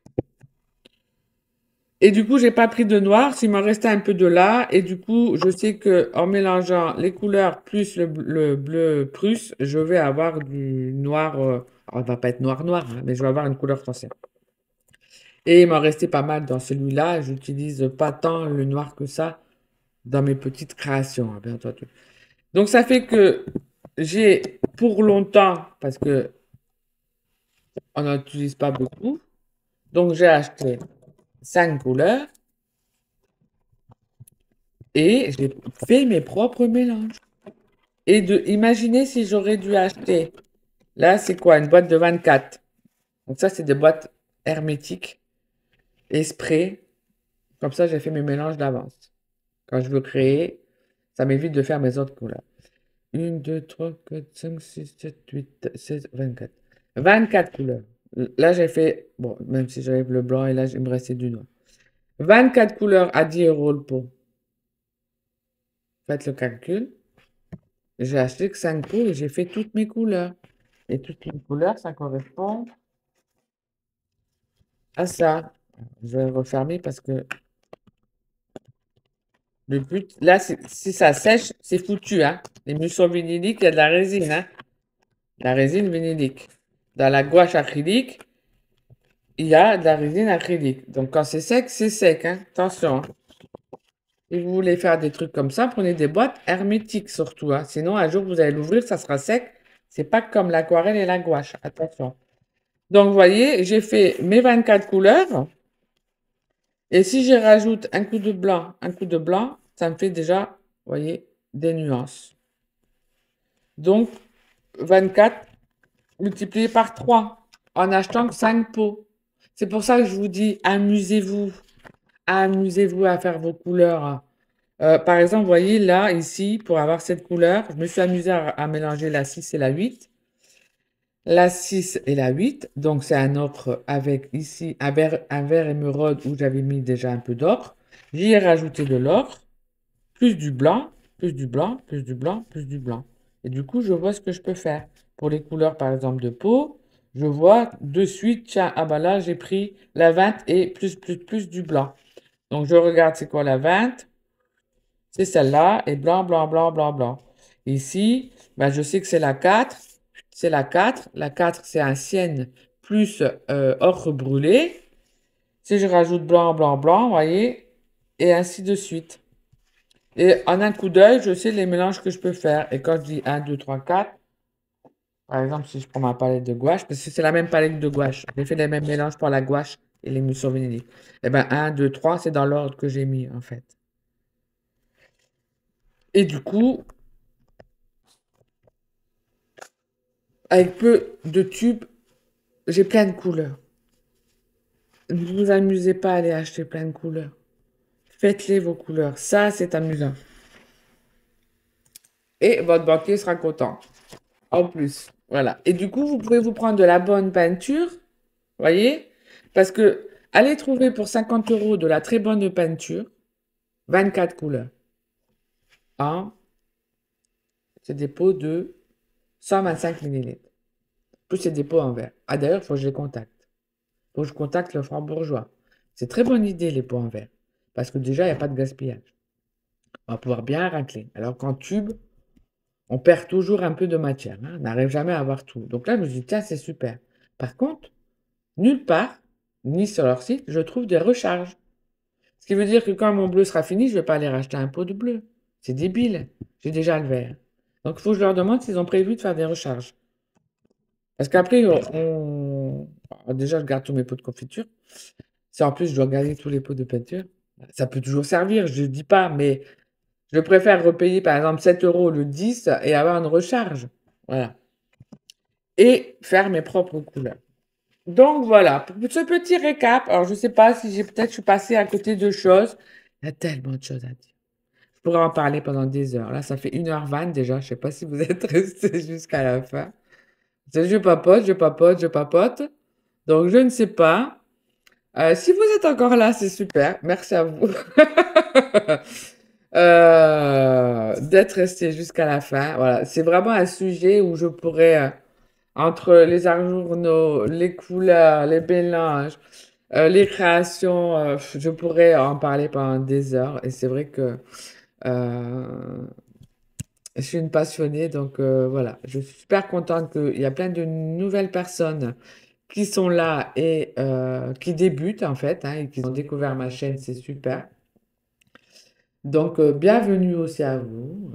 Speaker 1: Et du coup, j'ai pas pris de noir, s'il m'en restait un peu de là. Et du coup, je sais que en mélangeant les couleurs plus le bleu Prusse, je vais avoir du noir. Alors, il va pas être noir noir, hein, mais je vais avoir une couleur foncée. Et il m'en restait pas mal dans celui-là. J'utilise pas tant le noir que ça dans mes petites créations, hein, bien entendu. Donc ça fait que j'ai pour longtemps, parce que on n'en utilise pas beaucoup, donc j'ai acheté 5 couleurs et j'ai fait mes propres mélanges. Et imaginez si j'aurais dû acheter, là c'est quoi, une boîte de 24. Donc ça c'est des boîtes hermétiques et spray. Comme ça j'ai fait mes mélanges d'avance. Quand je veux créer, ça m'évite de faire mes autres couleurs. 1, 2, 3, 4, 5, 6, 7, 8, 16, 24. 24 couleurs. Là, j'ai fait, bon, même si j'avais le blanc et là, il me restait du noir. 24 couleurs à 10 euros le pot. Faites le calcul. J'ai acheté que 5 pots et j'ai fait toutes mes couleurs. Et toutes les couleurs, ça correspond à ça. Je vais le refermer parce que le but, là, si ça sèche, c'est foutu, hein. Les mulsions vinyliques, il y a de la résine, hein. La résine vinylique. Dans la gouache acrylique, il y a de la résine acrylique. Donc, quand c'est sec, hein. Attention, hein. Si vous voulez faire des trucs comme ça, prenez des boîtes hermétiques surtout, hein. Sinon, un jour, vous allez l'ouvrir, ça sera sec. C'est pas comme l'aquarelle et la gouache. Attention. Donc, vous voyez, j'ai fait mes 24 couleurs. Et si je rajoute un coup de blanc, ça me fait déjà, vous voyez, des nuances. Donc, 24 multiplié par 3 en achetant que 5 pots. C'est pour ça que je vous dis, amusez-vous. Amusez-vous à faire vos couleurs. Par exemple, vous voyez là, ici, pour avoir cette couleur, je me suis amusée à mélanger la 6 et la 8. La 6 et la 8, donc c'est un ocre avec ici un vert émeraude où j'avais mis déjà un peu d'ocre. J'y ai rajouté de l'ocre, plus du blanc, plus du blanc, plus du blanc, plus du blanc. Et du coup, je vois ce que je peux faire. Pour les couleurs, par exemple, de peau, je vois de suite, tiens, ah bah là, j'ai pris la 20 et plus du blanc. Donc, je regarde c'est quoi la 20. C'est celle-là, et blanc, blanc, blanc, blanc, blanc. Ici, ben, je sais que c'est la 4. C'est la 4. La 4, c'est un sienne plus ocre brûlé. Si je rajoute blanc, blanc, blanc, vous voyez, et ainsi de suite. Et en un coup d'œil, je sais les mélanges que je peux faire. Et quand je dis 1, 2, 3, 4, par exemple, si je prends ma palette de gouache, parce que c'est la même palette de gouache, j'ai fait les mêmes mélanges pour la gouache et l'émulsion vinylique. Et ben 1, 2, 3, c'est dans l'ordre que j'ai mis, en fait. Et du coup, avec peu de tubes, j'ai plein de couleurs. Ne vous amusez pas à aller acheter plein de couleurs. Faites-les vos couleurs. Ça, c'est amusant. Et votre banquier sera content. En plus. Voilà. Et du coup, vous pouvez vous prendre de la bonne peinture. Voyez? Parce que allez trouver pour 50 euros de la très bonne peinture. 24 couleurs. Hein? C'est des pots de 125 millilitres. Plus c'est des pots en verre. Ah d'ailleurs, il faut que je les contacte. Il faut que je contacte le franc-bourgeois. C'est très bonne idée les pots en verre. Parce que déjà, il n'y a pas de gaspillage. On va pouvoir bien racler. Alors qu'en tube, on perd toujours un peu de matière, hein. On n'arrive jamais à avoir tout. Donc là, je me dis, tiens, c'est super. Par contre, nulle part, ni sur leur site, je trouve des recharges. Ce qui veut dire que quand mon bleu sera fini, je ne vais pas aller racheter un pot de bleu. C'est débile. J'ai déjà le vert. Donc il faut que je leur demande s'ils ont prévu de faire des recharges. Parce qu'après, déjà, je garde tous mes pots de confiture. Si en plus, je dois garder tous les pots de peinture, ça peut toujours servir, je ne dis pas, mais je préfère repayer par exemple 7 euros le 10 et avoir une recharge. Voilà. Et faire mes propres couleurs. Donc voilà, pour ce petit récap, alors je ne sais pas si peut-être je suis passée à côté de choses. Il y a tellement de choses à dire. Je pourrais en parler pendant des heures. Là, ça fait 1h20 déjà. Je ne sais pas si vous êtes restés jusqu'à la fin. Je papote, je papote, je papote. Donc, je ne sais pas. Si vous êtes encore là, c'est super. Merci à vous. D'être resté jusqu'à la fin. Voilà, c'est vraiment un sujet où je pourrais, entre les arts journaux, les couleurs, les mélanges, les créations, je pourrais en parler pendant des heures. Et c'est vrai que euh, je suis une passionnée, donc voilà. Je suis super contente qu'il y a plein de nouvelles personnes qui sont là et qui débutent en fait, hein, et qui ont découvert ma chaîne, c'est super. Donc, bienvenue aussi à vous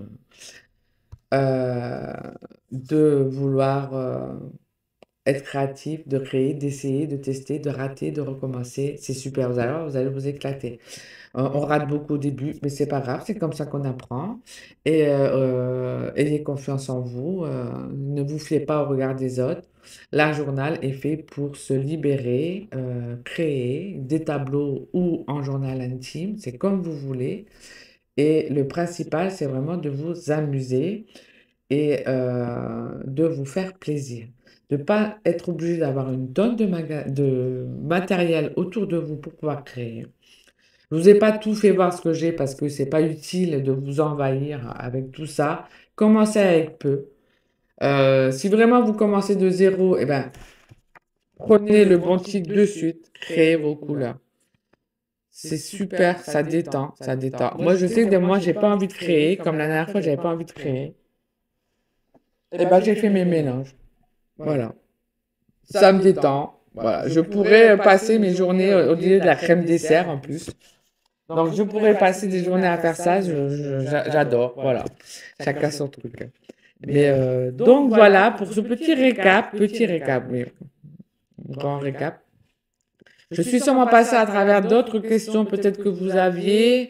Speaker 1: euh, de vouloir être créatif, de créer, d'essayer, de tester, de rater, de recommencer. C'est super, vous allez vous éclater. On rate beaucoup au début, mais c'est pas grave, c'est comme ça qu'on apprend. Et ayez confiance en vous, ne vous fiez pas au regard des autres. L'art journal est fait pour se libérer, créer des tableaux ou en journal intime, c'est comme vous voulez. Et le principal, c'est vraiment de vous amuser et de vous faire plaisir. De ne pas être obligé d'avoir une tonne de matériel autour de vous pour pouvoir créer. Je vous ai pas tout fait voir ce que j'ai parce que c'est pas utile de vous envahir avec tout ça. Commencez avec peu. Si vraiment vous commencez de zéro, eh ben, prenez le bon tic de suite, créez vos couleurs. C'est super, ça détend, ça détend. Moi, je sais que des moments, j'ai pas envie de créer, comme la dernière fois, j'avais pas envie de créer. Eh ben, j'ai fait mes mélanges. Voilà. Ça me détend. Voilà. Je pourrais passer mes journées au lieu de la crème dessert en plus. Donc, je pourrais passer des journées à faire ça, j'adore, voilà. Chacun son truc. Mais donc voilà pour ce petit récap, mais grand récap. Je suis sûrement passée à travers d'autres questions peut-être que vous aviez.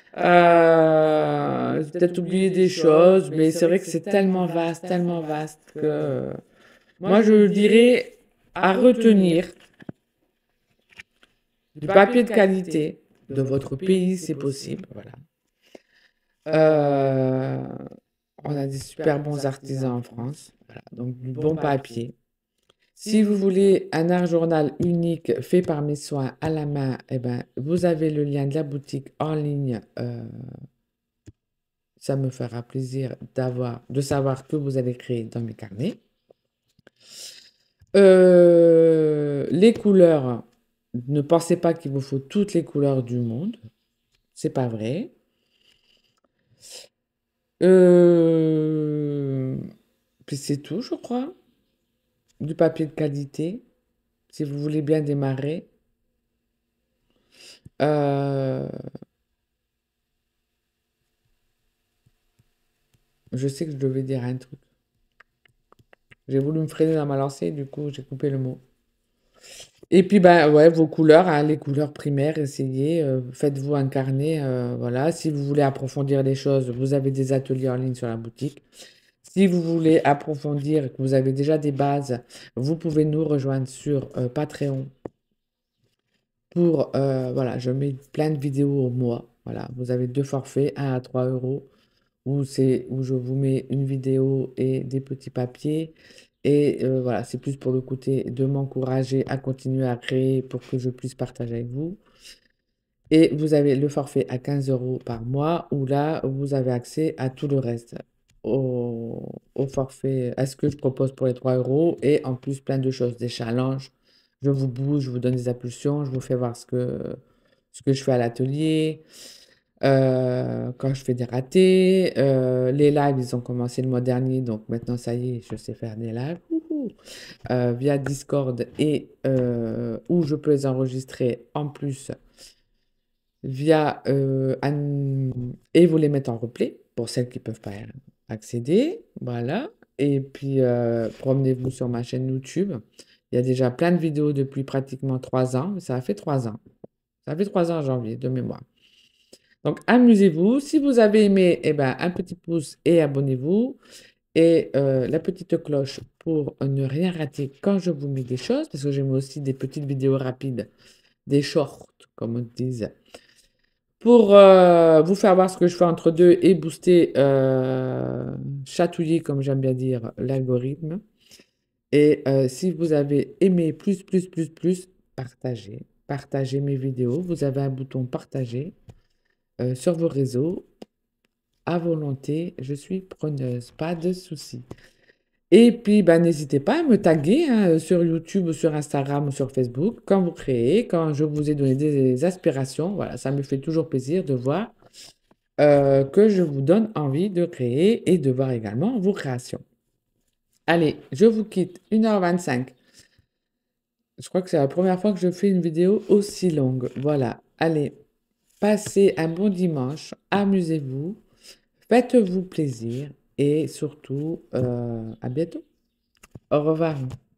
Speaker 1: J'ai peut-être oublié des choses, mais c'est vrai que c'est tellement vaste que moi je dirais à retenir du papier de qualité de votre pays, c'est possible. Voilà. Euh, on a des super bons artisans en France, voilà, donc du bon papier. Si vous voulez un art journal unique fait par mes soins à la main, eh ben, vous avez le lien de la boutique en ligne. Ça me fera plaisir de savoir que vous avez créé dans mes carnets. Les couleurs, ne pensez pas qu'il vous faut toutes les couleurs du monde. C'est pas vrai. Euh, Puis c'est tout, je crois. Du papier de qualité, si vous voulez bien démarrer. Euh, je sais que je devais dire un truc. J'ai voulu me freiner dans ma lancée, du coup, j'ai coupé le mot. Et puis, ben, ouais, vos couleurs, hein, les couleurs primaires, essayez, faites-vous un carnet, voilà. Si vous voulez approfondir les choses, vous avez des ateliers en ligne sur la boutique. Si vous voulez approfondir, que vous avez déjà des bases, vous pouvez nous rejoindre sur Patreon pour, voilà, je mets plein de vidéos au mois. Voilà, vous avez deux forfaits, un à 3 euros, où je vous mets une vidéo et des petits papiers. Et voilà, c'est plus pour le côté de m'encourager à continuer à créer pour que je puisse partager avec vous. Et vous avez le forfait à 15 euros par mois, où là, vous avez accès à tout le reste. Au forfait, à ce que je propose pour les 3 euros, et en plus plein de choses, des challenges. Je vous bouge, je vous donne des impulsions, je vous fais voir ce que je fais à l'atelier, quand je fais des ratés. Les lives, ils ont commencé le mois dernier, donc maintenant, ça y est, je sais faire des lives. Wouhou. Via Discord et où je peux les enregistrer en plus via et vous les mettre en replay pour celles qui ne peuvent pas accéder. Voilà. Et puis promenez-vous sur ma chaîne YouTube. Il y a déjà plein de vidéos depuis pratiquement 3 ans. Ça a fait 3 ans. Ça fait 3 ans en janvier de mémoire. Donc amusez-vous. Si vous avez aimé, eh ben, un petit pouce et abonnez-vous. Et la petite cloche pour ne rien rater quand je vous mets des choses, parce que j'aime aussi des petites vidéos rapides, des shorts, comme on dit, pour vous faire voir ce que je fais entre deux et booster, chatouiller, comme j'aime bien dire, l'algorithme. Et si vous avez aimé plus, partagez. Partagez mes vidéos. Vous avez un bouton partager sur vos réseaux. À volonté, je suis preneuse, pas de souci. Et puis, bah, n'hésitez pas à me taguer hein, sur YouTube ou sur Instagram ou sur Facebook quand vous créez, quand je vous ai donné des aspirations. Voilà, ça me fait toujours plaisir de voir que je vous donne envie de créer et de voir également vos créations. Allez, je vous quitte, 1h25. Je crois que c'est la première fois que je fais une vidéo aussi longue. Voilà, allez, passez un bon dimanche, amusez-vous, faites-vous plaisir et surtout, à bientôt. Au revoir.